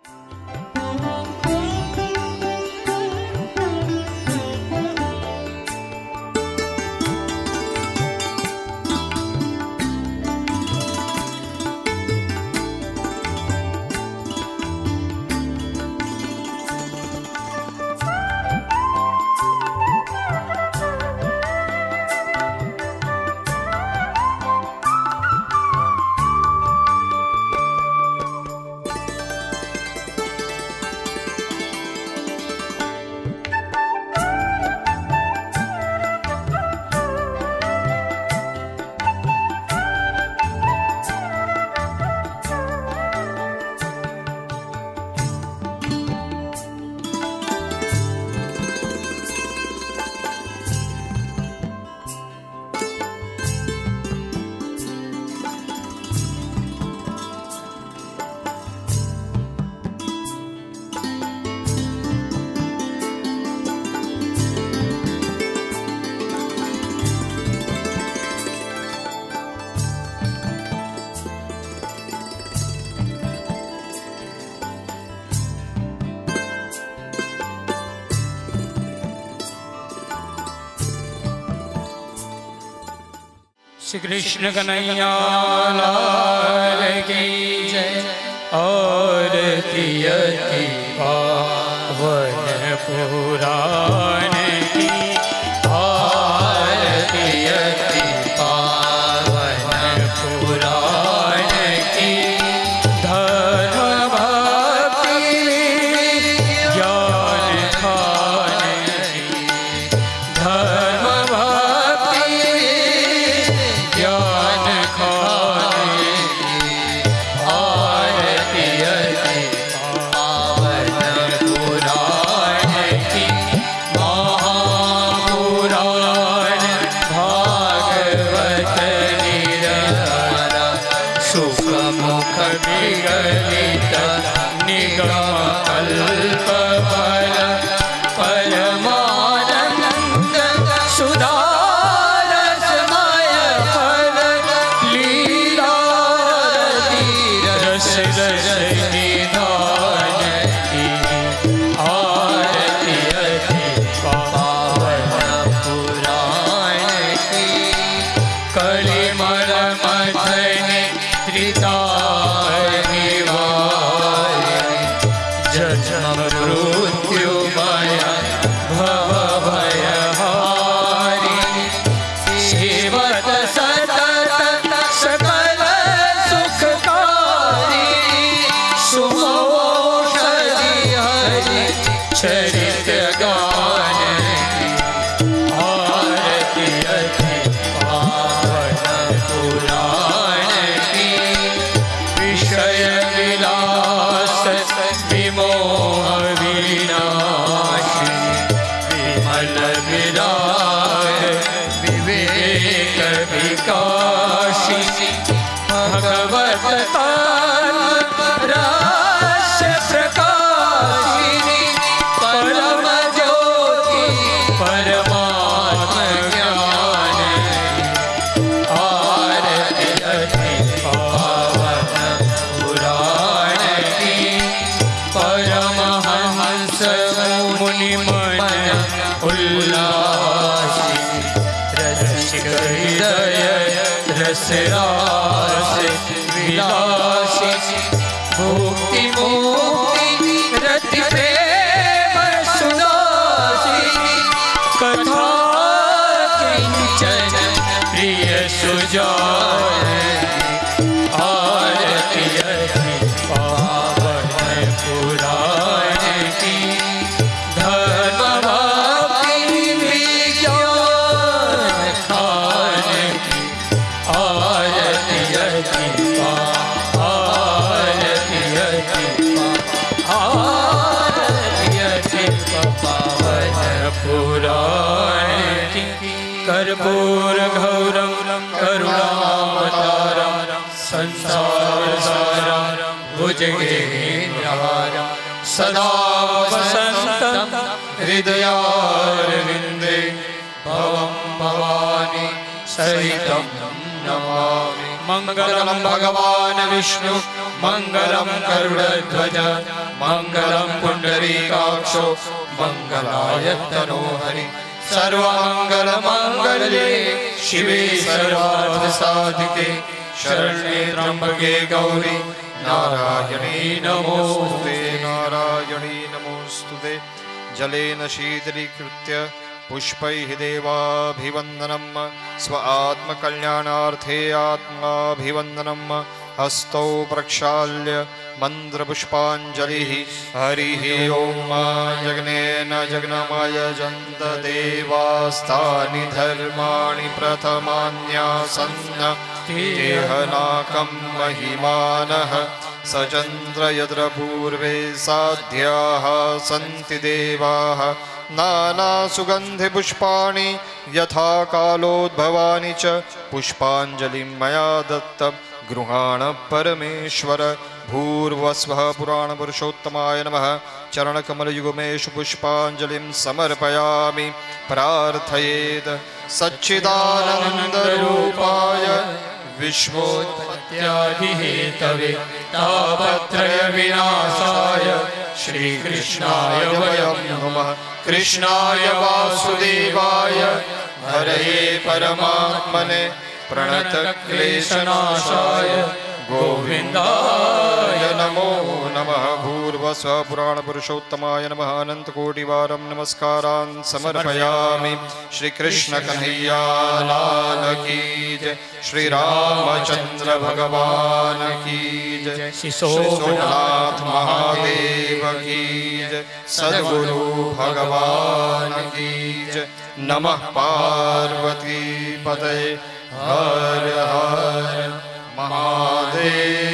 श्री कृष्ण कन्हैया लाल की जय। आरती अति पावन पुराण की, आरती अति पावन पुराण की, धर्म भक्ति विगलित निगम कल्प फल परमानंद सुधारसमय फल लीला रस रस निधान की आरती अति पावन पुराण की कलिमल मथन त्रितार निवारिणी जन्म मृत्युमय भव भयहारिणी सेवत सतत सकल सुखकारिणी सुमोषधि हरि चरित गान आरती अति पावन पुराण की विषय विलास विमोह विनाशी विमल विराग विवेक विकाशी भगवत रस प्रकाशिनी परम ज्योति परमात्म ज्ञान आरती अति पावन पुराण की परमहंस मुनि मन उल्लासी रसिक हृदय रस रास विलासी भुक्ति मुक्ति रति प्रेम सुनासी कथा किंचन प्रिय सुजान आरती अति पावन पुराण की धर्म भक्ति विज्ञान खान की आरती अति आरती अति आरती अति पावन पुराण की कर्पूर गौरम करुणावतारम संसार सारम भुजगेन्द्रहारम सदा वसन्तं हृदयारविन्दे भवं भवानी सहितं नमामि मंगलम भगवान विष्णु मंगलम गरुड़ध्वज मंगलम पुंडरीकाक्षो मंगलाय तनोहरि सर्वमंगल मंगल्ये शिवे सर्वार्थ साधिके शरण्ये त्र्यंबके गौरी नारायणी नमोस्तुते नारायणी नमोस्तुते जलेन शीतलीकृत्य पुष्पैः देवाभिवन्दनं स्व आत्मकल्याणार्थे आत्माभिवन्दनं हस्तौ प्रक्षाल्य मन्त्रपुष्पाञ्जलिः हरिः ॐ जग्नेन जग्नमयजन्त देवास्तानि धर्माणि प्रथमान्यासन्न तेहनाकं महिमानः सचन्द्र यत्र पूर्वे साध्याः सन्ति देवाः नानासुगन्धिपुष्पाणि यथा कालोद्भवानि च पुष्पाञ्जलिं मया दत्तं गृहाण परमेश्वर भूर्वस्वः पुराणपुरुषोत्तमाय नमः चरणकमलयुगमेषु पुष्पाञ्जलिं समर्पयामि प्रार्थयेत् सच्चिदानन्दरूपाय विश्वोत्पत्त्यादिहेतवे तापत्रयविनाशाय श्रीकृष्णाय वयं नमः कृष्णाय वासुदेवाय हरये परमात्मने प्रणतक्लेशनाशाय गोविन्दाय नमो नमः भूर्वस्व पुराणपुरुषोत्तमाय नमः अनन्तकोटिवारं नमस्कारान् समर्पयामि श्रीकृष्ण कन्हैया लाल की जय श्रीरामचन्द्र भगवान की जय श्री सोमनाथ महादेव की जय सद्गुरु भगवान की जय नमः पार्वती पतये हर हर महादेव।